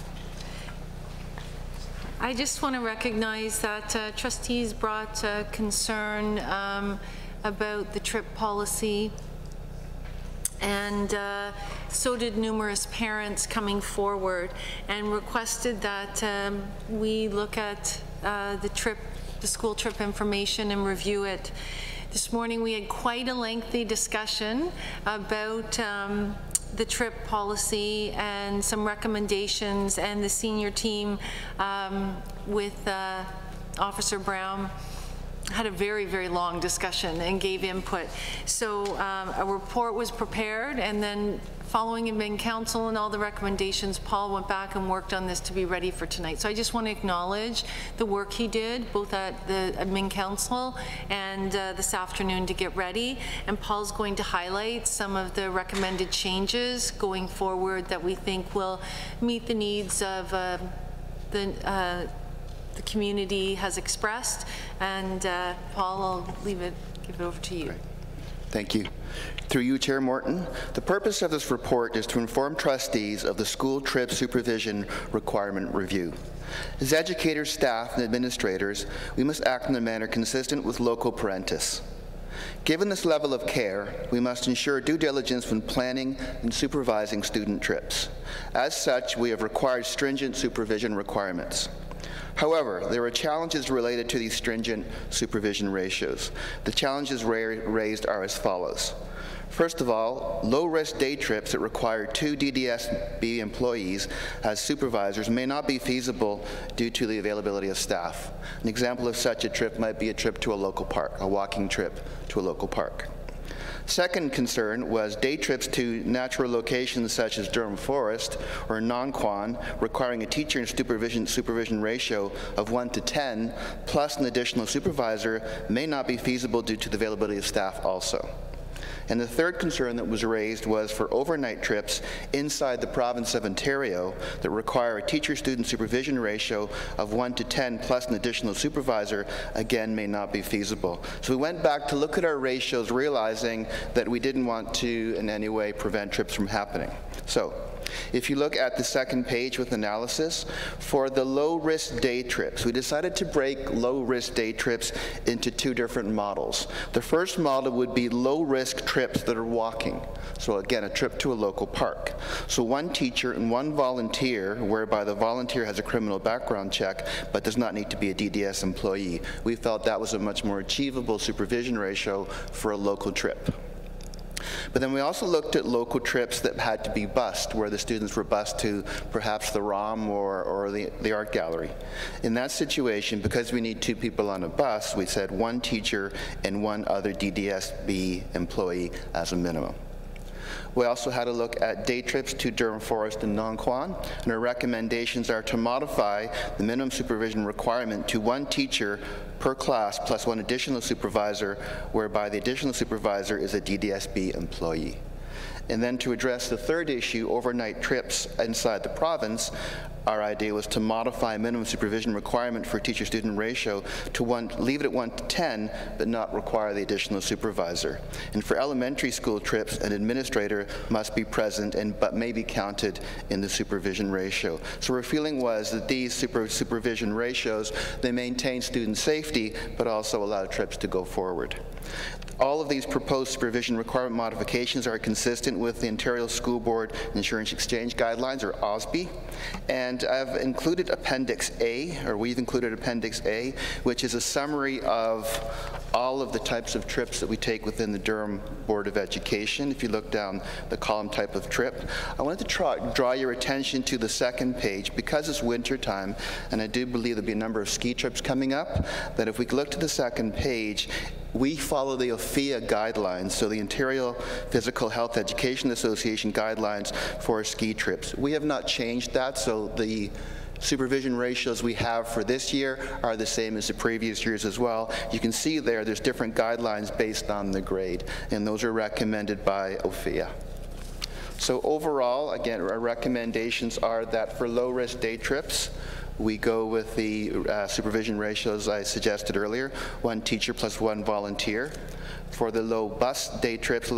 I just want to recognize that trustees brought concern about the trip policy, and so did numerous parents coming forward and requested that we look at the school trip information and review it. This morning we had quite a lengthy discussion about the trip policy and some recommendations, and the senior team with Officer Brown had a very, very long discussion and gave input. So a report was prepared, and then following admin council and all the recommendations, Paul went back and worked on this to be ready for tonight. So I just want to acknowledge the work he did, both at the admin council and this afternoon to get ready. And Paul's going to highlight some of the recommended changes going forward that we think will meet the needs of the community has expressed. And Paul, I'll give it over to you. Great. Thank you. Through you, Chair Morton, the purpose of this report is to inform trustees of the school trip supervision requirement review. As educators, staff, and administrators, we must act in a manner consistent with local parentis. Given this level of care, we must ensure due diligence when planning and supervising student trips. As such, we have required stringent supervision requirements. However, there are challenges related to these stringent supervision ratios. The challenges raised are as follows. First of all, low-risk day trips that require 2 DDSB employees as supervisors may not be feasible due to the availability of staff. An example of such a trip might be a trip to a local park, a walking trip to a local park. Second concern was day trips to natural locations such as Durham Forest or Nonquan, requiring a teacher and supervision ratio of 1:10 plus an additional supervisor may not be feasible due to the availability of staff also. And the third concern that was raised was for overnight trips inside the province of Ontario that require a teacher-student supervision ratio of 1:10 plus an additional supervisor, again, may not be feasible. So we went back to look at our ratios, realizing that we didn't want to in any way prevent trips from happening. So if you look at the second page with analysis, for the low-risk day trips, we decided to break low-risk day trips into 2 different models. The first model would be low-risk trips that are walking. So again, a trip to a local park. So 1 teacher and 1 volunteer, whereby the volunteer has a criminal background check but does not need to be a DDS employee. We felt that was a much more achievable supervision ratio for a local trip. But then we also looked at local trips that had to be bused, where the students were bused to perhaps the ROM or the art gallery. In that situation, because we need 2 people on a bus, we said 1 teacher and 1 other DDSB employee as a minimum. We also had a look at day trips to Durham Forest and Nonquan, and our recommendations are to modify the minimum supervision requirement to 1 teacher per class plus 1 additional supervisor, whereby the additional supervisor is a DDSB employee. And then to address the third issue, overnight trips inside the province, our idea was to modify minimum supervision requirement for teacher-student ratio to leave it at 1:10, but not require the additional supervisor. And for elementary school trips, an administrator must be present but may be counted in the supervision ratio. So our feeling was that these supervision ratios, they maintain student safety, but also allow trips to go forward. All of these proposed supervision requirement modifications are consistent with the Ontario School Board Insurance Exchange Guidelines, or OSBI, and I've included Appendix A, or we've included Appendix A, which is a summary of all of the types of trips that we take within the Durham Board of Education. If you look down the column type of trip, I wanted to draw your attention to the second page. Because it's winter time, and I do believe there'll be a number of ski trips coming up, that if we look to the second page, we follow the OFIA guidelines, so the Ontario Physical Health Education Association guidelines for ski trips. We have not changed that, so the supervision ratios we have for this year are the same as the previous years as well. You can see there's different guidelines based on the grade, and those are recommended by OFIA. So overall, again, our recommendations are that for low-risk day trips, we go with the supervision ratios I suggested earlier, 1 teacher plus 1 volunteer. For the low-risk day trips,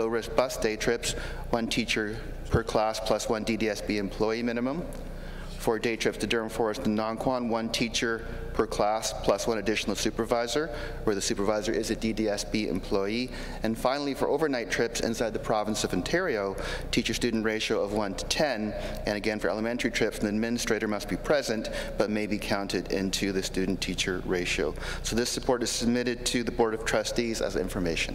1 teacher per class plus 1 DDSB employee minimum. For day trips to Durham Forest and Nonquan, 1 teacher per class plus 1 additional supervisor, where the supervisor is a DDSB employee. And finally, for overnight trips inside the province of Ontario, teacher-student ratio of 1:10. And again, for elementary trips, an administrator must be present, but may be counted into the student-teacher ratio. So this support is submitted to the Board of Trustees as information.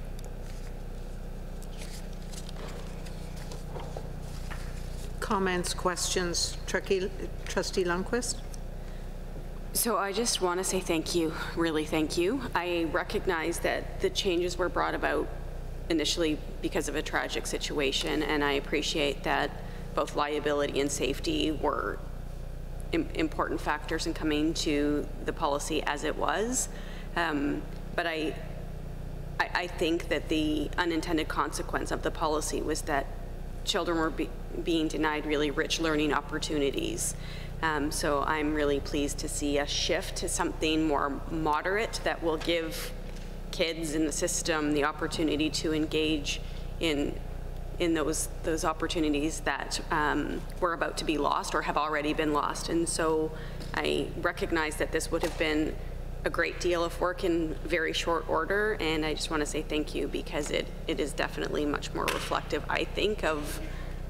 Comments, questions? Trustee Lundquist? So I just want to say thank you, really thank you. I recognize that the changes were brought about initially because of a tragic situation, and I appreciate that both liability and safety were important factors in coming to the policy as it was. But I think that the unintended consequence of the policy was that children were being denied really rich learning opportunities. So I'm really pleased to see a shift to something more moderate that will give kids in the system the opportunity to engage in those opportunities that were about to be lost or have already been lost. And so I recognize that this would have been a great deal of work in very short order, and I just want to say thank you, because it is definitely much more reflective, I think, of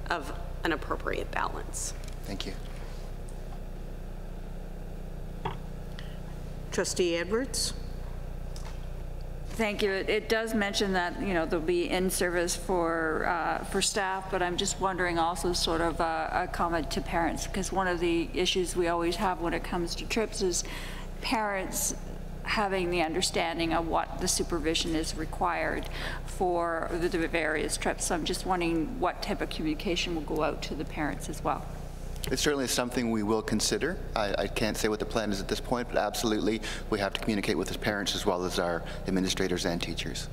an appropriate balance. Thank you. Trustee Edwards? Thank you. It does mention that, you know, there'll be in-service for staff, but I'm just wondering also sort of a comment to parents, because one of the issues we always have when it comes to trips is parents having the understanding of what the supervision is required for the various trips. So I'm just wondering what type of communication will go out to the parents as well. It's certainly something we will consider. I can't say what the plan is at this point, but absolutely we have to communicate with the parents as well as our administrators and teachers.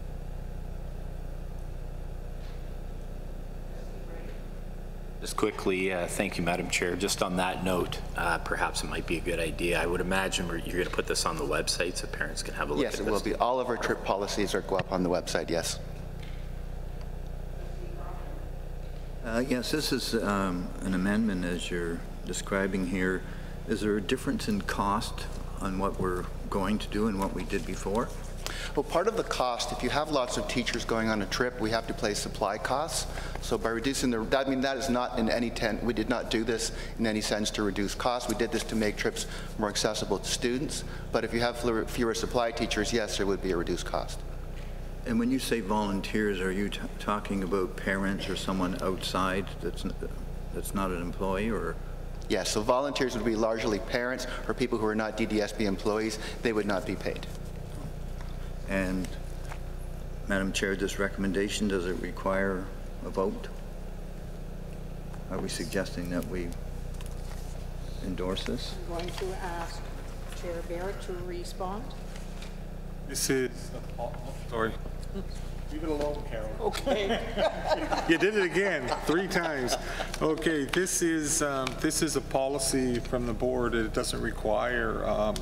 Just quickly, thank you, Madam Chair. Just on that note, perhaps it might be a good idea. I would imagine you're going to put this on the website so parents can have a look at this. Yes, it will be. All of our trip policies are go up on the website, yes. Yes, this is an amendment as you're describing here. Is there a difference in cost on what we're going to do and what we did before? Well, part of the cost, if you have lots of teachers going on a trip, we have to pay supply costs. So by reducing that is not in any we did not do this in any sense to reduce costs. We did this to make trips more accessible to students. But if you have fewer supply teachers, yes, there would be a reduced cost. And when you say volunteers, are you talking about parents or someone outside that's not an employee, or? Yes, so volunteers would be largely parents or people who are not DDSB employees. They would not be paid. And Madam Chair, this recommendation, does it require a vote? Are we suggesting that we endorse this? I'm going to ask Chair Barrett to respond. This is, sorry. Leave it alone, Carol. Okay. You did it again 3 times. Okay, this is a policy from the board. It doesn't require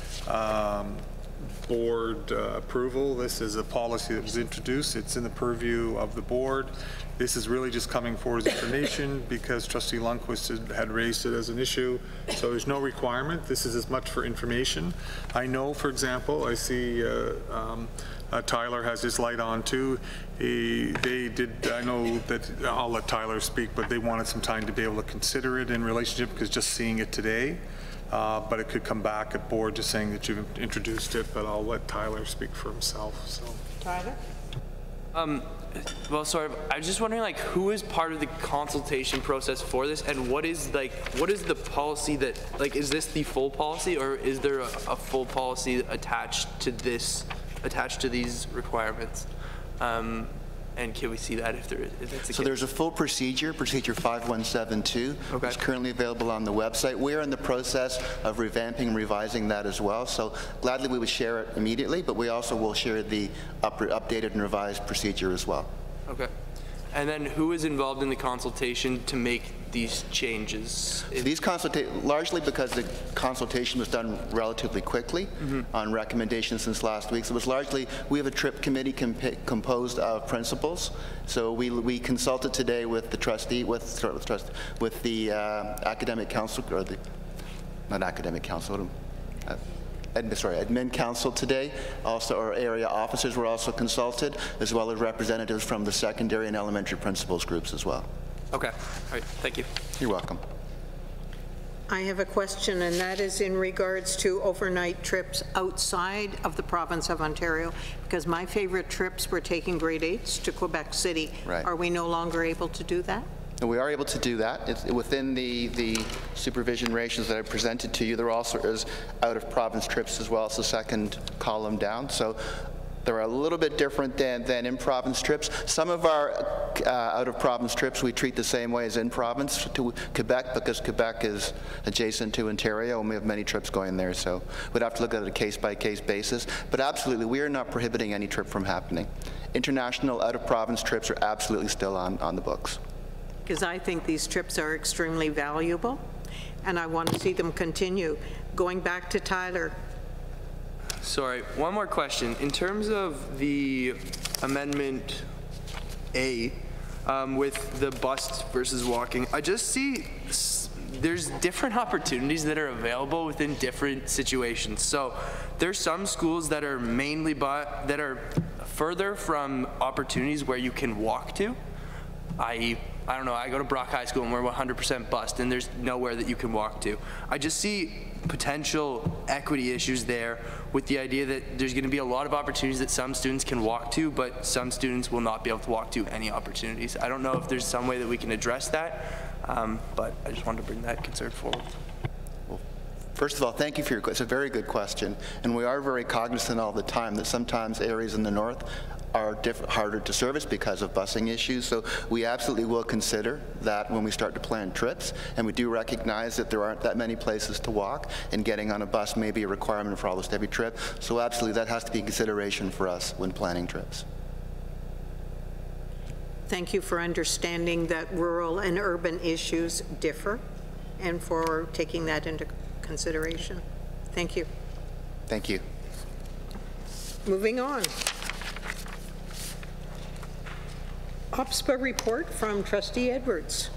board approval. This is a policy that was introduced. It's in the purview of the board. This is really just coming forward as information because Trustee Lundquist had raised it as an issue. So there's no requirement. This is as much for information. I know, for example, I see Tyler has his light on too. I know that, I'll let Tyler speak, but they wanted some time to be able to consider it in relationship because just seeing it today, but it could come back at board just saying that you've introduced it, but I'll let Tyler speak for himself. So. Tyler? Well, sort of, I was just wondering, like, who is part of the consultation process for this, and what is the policy that, like, is this the full policy, or is there a full policy attached to these requirements? And can we see that if there is? So there's a full procedure 5172, okay. It's currently available on the website. We're in the process of revamping and revising that as well. So gladly we would share it immediately, but we also will share the updated and revised procedure as well. Okay. And then who is involved in the consultation to make these changes? These largely because the consultation was done relatively quickly on recommendations since last week. So it was largely, we have a trip committee composed of principals. So we consulted today with the trustee, with the academic council, or the, not academic council, admin council today. Also, our area officers were also consulted, as well as representatives from the secondary and elementary principals groups as well. Okay. All right. Thank you. You're welcome. I have a question, and that is in regards to overnight trips outside of the province of Ontario, because my favorite trips were taking grade 8s to Quebec City. Right. Are we no longer able to do that? And we are able to do that. It's within the supervision ratios that I presented to you. There also is out-of-province trips as well. It's the second column down. So they're a little bit different than in-province trips. Some of our out-of-province trips we treat the same way as in-province to Quebec, because Quebec is adjacent to Ontario and we have many trips going there. So we'd have to look at it a case-by-case basis. But absolutely, we are not prohibiting any trip from happening. International out-of-province trips are absolutely still on the books. Because I think these trips are extremely valuable, and I want to see them continue. Going back to Tyler. Sorry, one more question. In terms of the Amendment A, with the bus versus walking, I just see there's different opportunities that are available within different situations. So there's some schools that are mainly that are further from opportunities where you can walk to, i.e. I don't know, I go to Brock High School and we're 100% bused and there's nowhere that you can walk to. I just see potential equity issues there with the idea that there's going to be a lot of opportunities that some students can walk to, but some students will not be able to walk to any opportunities. I don't know if there's some way that we can address that, but I just wanted to bring that concern forward. First of all, thank you for your question. It's a very good question, and we are very cognizant all the time that sometimes areas in the north are harder to service because of busing issues, so we absolutely will consider that when we start to plan trips, and we do recognize that there aren't that many places to walk, and getting on a bus may be a requirement for almost every trip, so absolutely that has to be a consideration for us when planning trips. Thank you for understanding that rural and urban issues differ and for taking that into consideration. Thank you. Thank you. Moving on. OPSPA report from Trustee Edwards.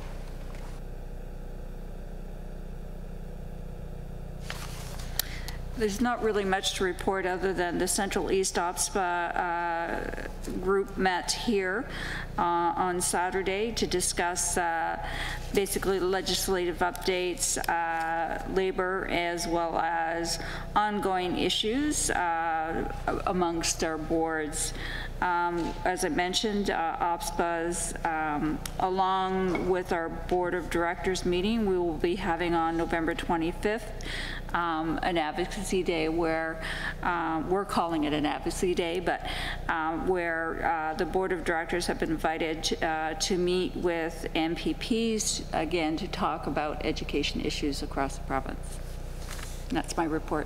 There's not really much to report other than the Central East OPSPA group met here on Saturday to discuss basically legislative updates, labor, as well as ongoing issues amongst our boards. As I mentioned, OPSPA's, along with our Board of Directors meeting, we will be having on November 25th an advocacy day where we're calling it an advocacy day, but where the Board of Directors have been invited to meet with MPPs, again, to talk about education issues across the province. And that's my report.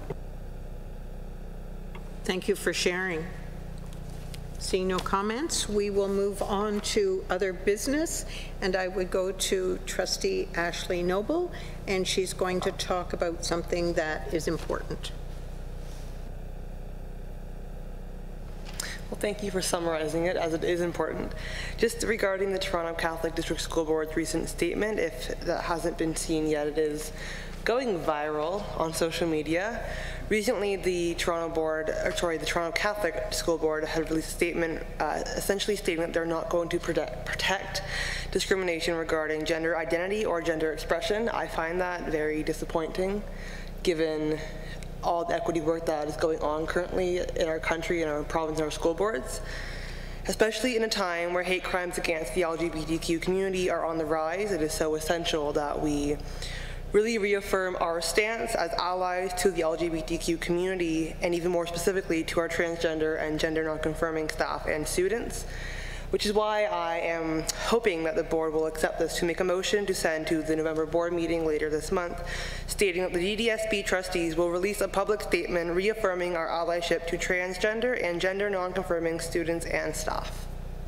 Thank you for sharing. Seeing no comments, we will move on to other business, and I would go to Trustee Ashley Noble, and she's going to talk about something that is important. Well, thank you for summarizing it, as it is important. Just regarding the Toronto Catholic District School Board's recent statement, if that hasn't been seen yet, it is going viral on social media. Recently, the Toronto Catholic School Board had released a statement essentially stating that they're not going to protect discrimination regarding gender identity or gender expression. I find that very disappointing, given all the equity work that is going on currently in our country, in our province, and our school boards, especially in a time where hate crimes against the LGBTQ community are on the rise. It is so essential that we really reaffirm our stance as allies to the LGBTQ community, and even more specifically to our transgender and gender non-conforming staff and students, which is why I am hoping that the board will accept this to make a motion to send to the November board meeting later this month, stating that the DDSB trustees will release a public statement reaffirming our allyship to transgender and gender non-conforming students and staff.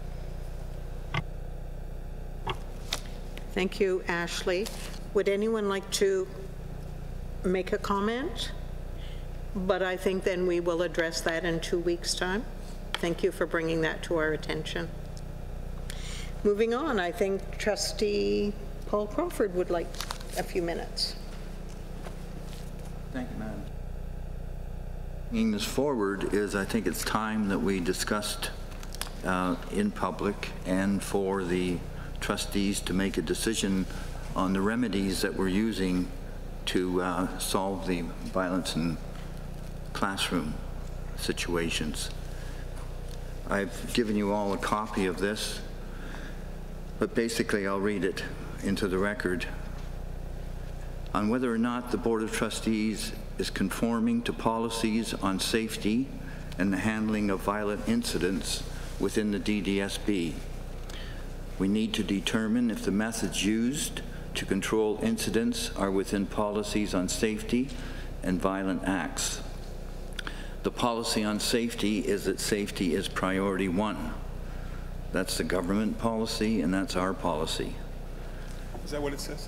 Thank you, Ashley. Would anyone like to make a comment? But I think then we will address that in 2 weeks' time. Thank you for bringing that to our attention. Moving on, I think Trustee Paul Crawford would like a few minutes. Thank you, Madam. Bringing this forward is, I think it's time that we discussed in public and for the trustees to make a decision on the remedies that we're using to solve the violence in classroom situations. I've given you all a copy of this, but basically I'll read it into the record. On whether or not the Board of Trustees is conforming to policies on safety and the handling of violent incidents within the DDSB. We need to determine if the methods used to control incidents are within policies on safety and violent acts. The policy on safety is that safety is priority one. That's the government policy, and that's our policy. Is that what it says?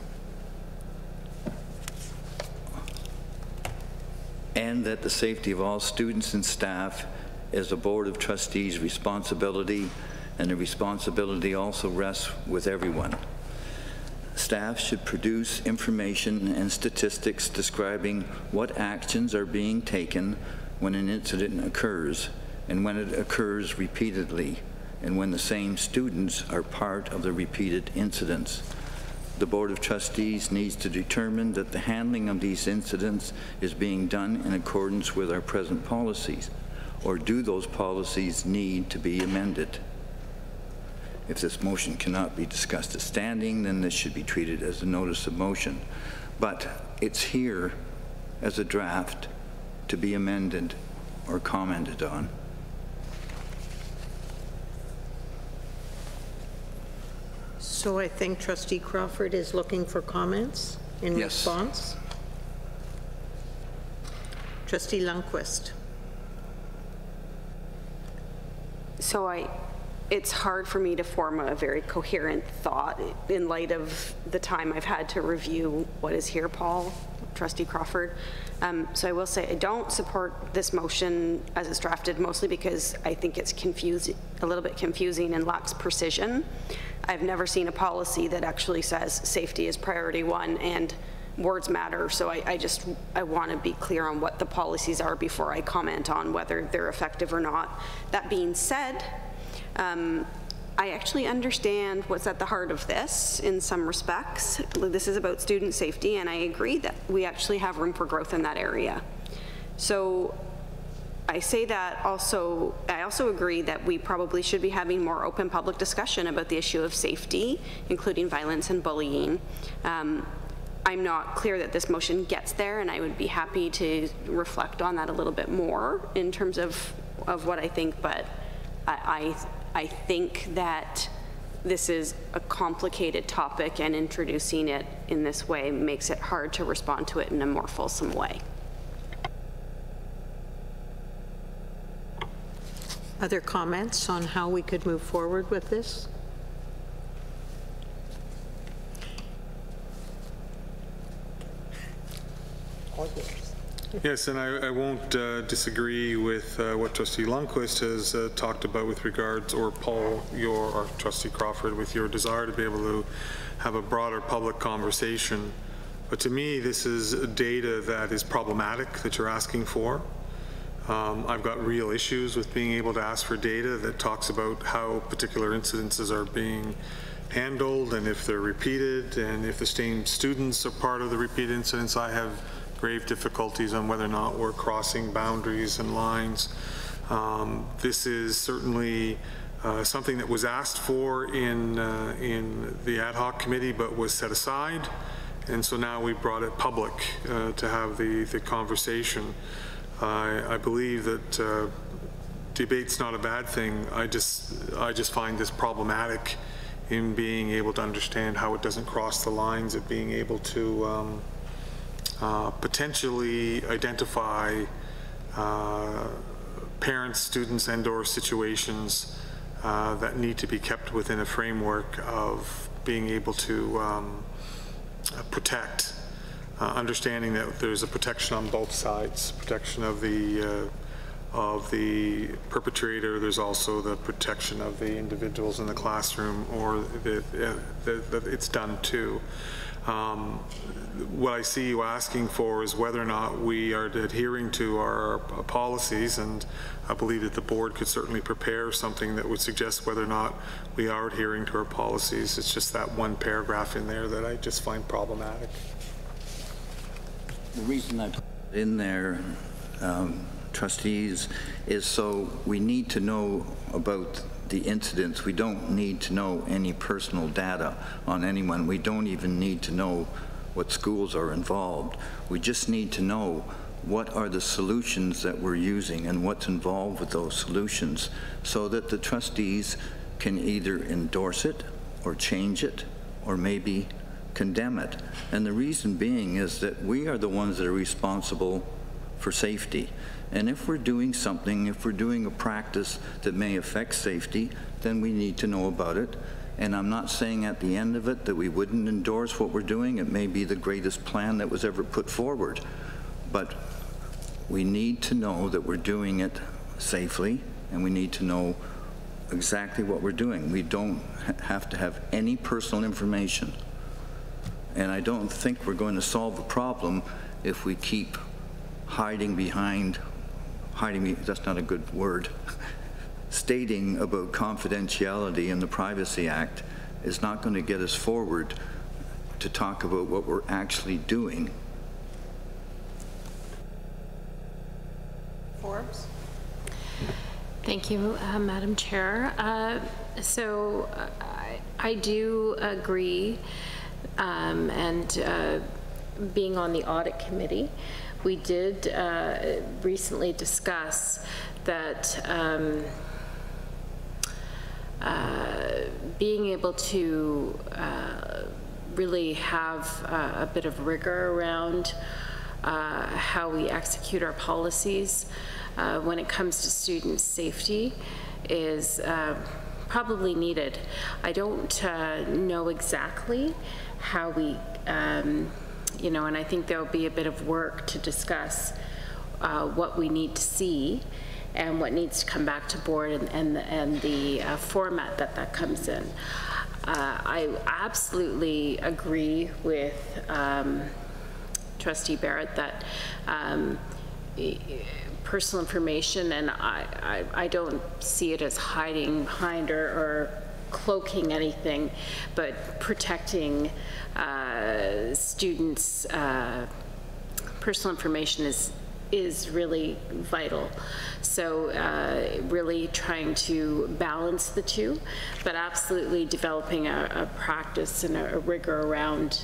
And that the safety of all students and staff is the Board of Trustees' responsibility, and the responsibility also rests with everyone. Staff should produce information and statistics describing what actions are being taken when an incident occurs and when it occurs repeatedly, and when the same students are part of the repeated incidents. The Board of Trustees needs to determine that the handling of these incidents is being done in accordance with our present policies, or do those policies need to be amended? If this motion cannot be discussed as standing, then this should be treated as a notice of motion. But it's here as a draft to be amended or commented on. So I think Trustee Crawford is looking for comments in response. Trustee Lundquist. So it's hard for me to form a very coherent thought in light of the time I've had to review what is here, Paul, Trustee Crawford. So I will say I don't support this motion as it's drafted, mostly because I think it's a little bit confusing and lacks precision. I've never seen a policy that actually says safety is priority one and words matter. So I want to be clear on what the policies are before I comment on whether they're effective or not. That being said, I actually understand what's at the heart of this in some respects. This is about student safety, and I agree that we actually have room for growth in that area. So I say that also, I also agree that we probably should be having more open public discussion about the issue of safety, including violence and bullying. I'm not clear that this motion gets there, and I would be happy to reflect on that a little bit more in terms of what I think, but I think that this is a complicated topic, and introducing it in this way makes it hard to respond to it in a more fulsome way. Other comments on how we could move forward with this? Yes, and I won't disagree with what Trustee Lundquist has talked about with regards, or Paul, or Trustee Crawford, with your desire to be able to have a broader public conversation. But to me, this is data that is problematic that you're asking for. I've got real issues with being able to ask for data that talks about how particular incidences are being handled, and if they're repeated, and if the same students are part of the repeated incidents. I have grave difficulties on whether or not we're crossing boundaries and lines. This is certainly something that was asked for in the ad hoc committee, but was set aside, and so now we brought it public to have the conversation. I believe that debate's not a bad thing. I just find this problematic in being able to understand how it doesn't cross the lines of being able to potentially identify parents, students, and/or situations that need to be kept within a framework of being able to protect, understanding that there's a protection on both sides, protection of the perpetrator. There's also the protection of the individuals in the classroom, or that it's done to. What I see you asking for is whether or not we are adhering to our policies, and I believe that the board could certainly prepare something that would suggest whether or not we are adhering to our policies. It's just that one paragraph in there that I just find problematic. The reason I put it in there, trustees, is so we need to know about the incidents. We don't need to know any personal data on anyone. We don't even need to know what schools are involved. We just need to know what are the solutions that we're using and what's involved with those solutions, so that the trustees can either endorse it or change it or maybe condemn it. And the reason being is that we are the ones that are responsible for safety. And if we're doing something, if we're doing a practice that may affect safety, then we need to know about it. And I'm not saying at the end of it that we wouldn't endorse what we're doing. It may be the greatest plan that was ever put forward. But we need to know that we're doing it safely, and we need to know exactly what we're doing. We don't have to have any personal information. And I don't think we're going to solve the problem if we keep hiding, that's not a good word, stating about confidentiality in the Privacy Act is not going to get us forward to talk about what we're actually doing. Forbes? Thank you, Madam Chair. I do agree, and being on the audit committee, we did recently discuss that being able to really have a bit of rigor around how we execute our policies when it comes to student safety is probably needed. I don't know exactly how we, you know, and I think there'll be a bit of work to discuss what we need to see and what needs to come back to board and the format that comes in. I absolutely agree with Trustee Barrett that personal information, and I don't see it as hiding behind or cloaking anything, but protecting students' personal information is really vital. So really trying to balance the two, but absolutely developing a practice and a rigor around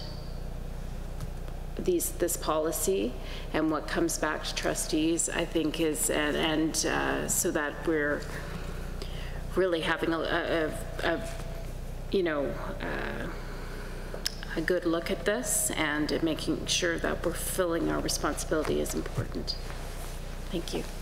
this policy and what comes back to trustees, I think is, and so that we're really having a good look at this and making sure that we're fulfilling our responsibility is important. Thank you.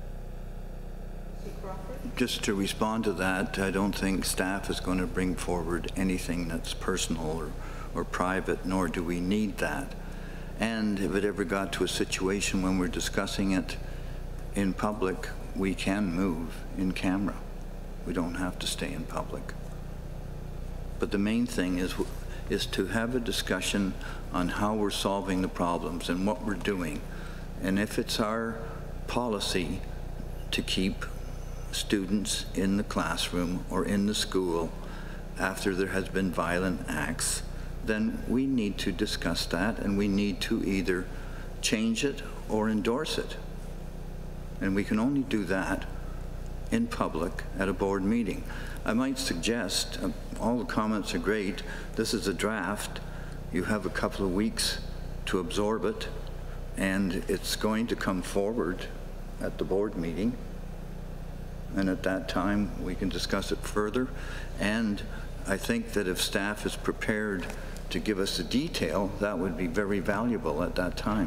Just to respond to that, I don't think staff is going to bring forward anything that's personal or private, nor do we need that. And if it ever got to a situation when we're discussing it in public, we can move in camera. We don't have to stay in public. But the main thing is to have a discussion on how we're solving the problems and what we're doing. And if it's our policy to keep students in the classroom or in the school after there has been violent acts, then we need to discuss that, and we need to either change it or endorse it. And we can only do that in public at a board meeting. I might suggest, all the comments are great, this is a draft, you have a couple of weeks to absorb it, and it's going to come forward at the board meeting, and at that time we can discuss it further. And I think that if staff is prepared to give us the detail, that would be very valuable at that time.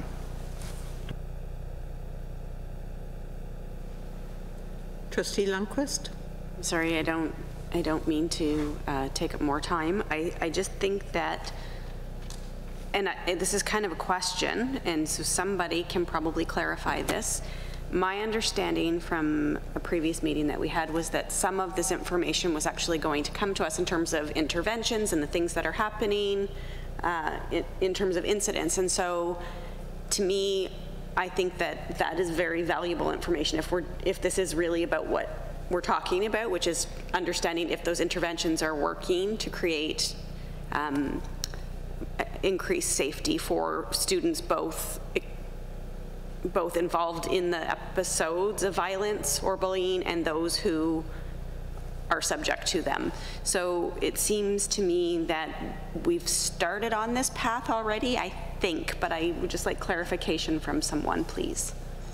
Trustee Lundquist? I'm sorry, I don't mean to take up more time. I just think that, and this is kind of a question, and so somebody can probably clarify this. My understanding from a previous meeting that we had was that some of this information was actually going to come to us in terms of interventions and the things that are happening in terms of incidents. And so to me, I think that that is very valuable information if this is really about what we're talking about, which is understanding if those interventions are working to create increased safety for students both involved in the episodes of violence or bullying and those who are subject to them. So it seems to me that we've started on this path already, I think, but I would just like clarification from someone, please.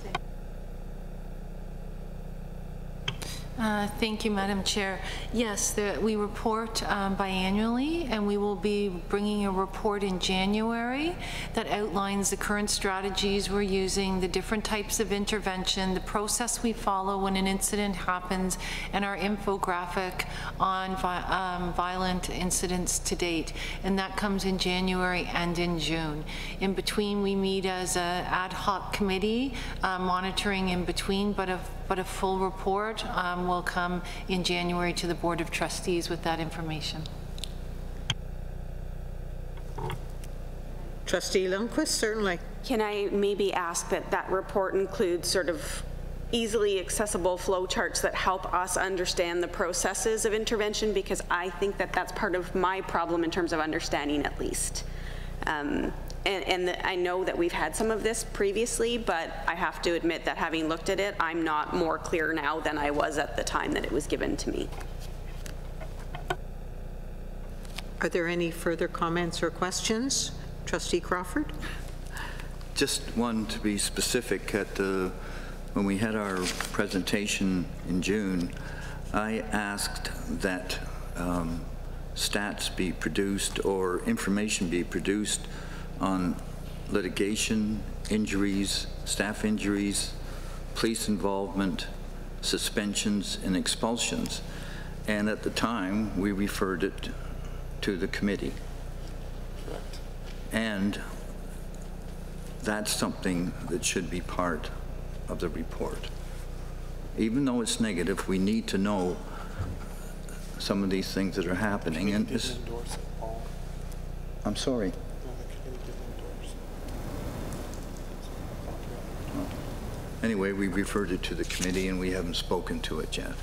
Thank you, Madam Chair. Yes, we report biannually, and we will be bringing a report in January that outlines the current strategies we're using, the different types of intervention, the process we follow when an incident happens, and our infographic on violent incidents to date. And that comes in January and in June. In between, we meet as an ad hoc committee, monitoring in between, but a full report will come in January to the Board of Trustees with that information. Trustee Lundquist, certainly. Can I maybe ask that that report includes sort of easily accessible flow charts that help us understand the processes of intervention, because I think that that's part of my problem in terms of understanding, at least. I know that we've had some of this previously, but I have to admit that having looked at it, I'm not more clear now than I was at the time that it was given to me. Are there any further comments or questions? Trustee Crawford? Just one to be specific. When we had our presentation in June, I asked that stats be produced or information be produced on litigation, injuries, staff injuries, police involvement, suspensions, and expulsions. And at the time, we referred it to the committee. And that's something that should be part of the report. Even though it's negative, we need to know some of these things that are happening. And I'm sorry. Anyway, we referred it to the committee and we haven't spoken to it yet.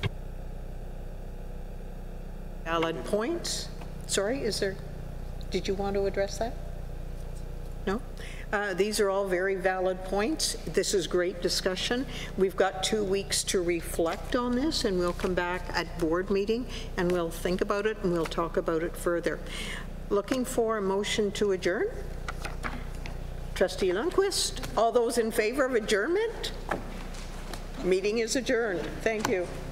Valid points. Sorry, did you want to address that? No? These are all very valid points. This is great discussion. We've got 2 weeks to reflect on this, and we'll come back at board meeting and we'll think about it and we'll talk about it further. Looking for a motion to adjourn? Trustee Lundquist, all those in favor of adjournment? Meeting is adjourned. Thank you.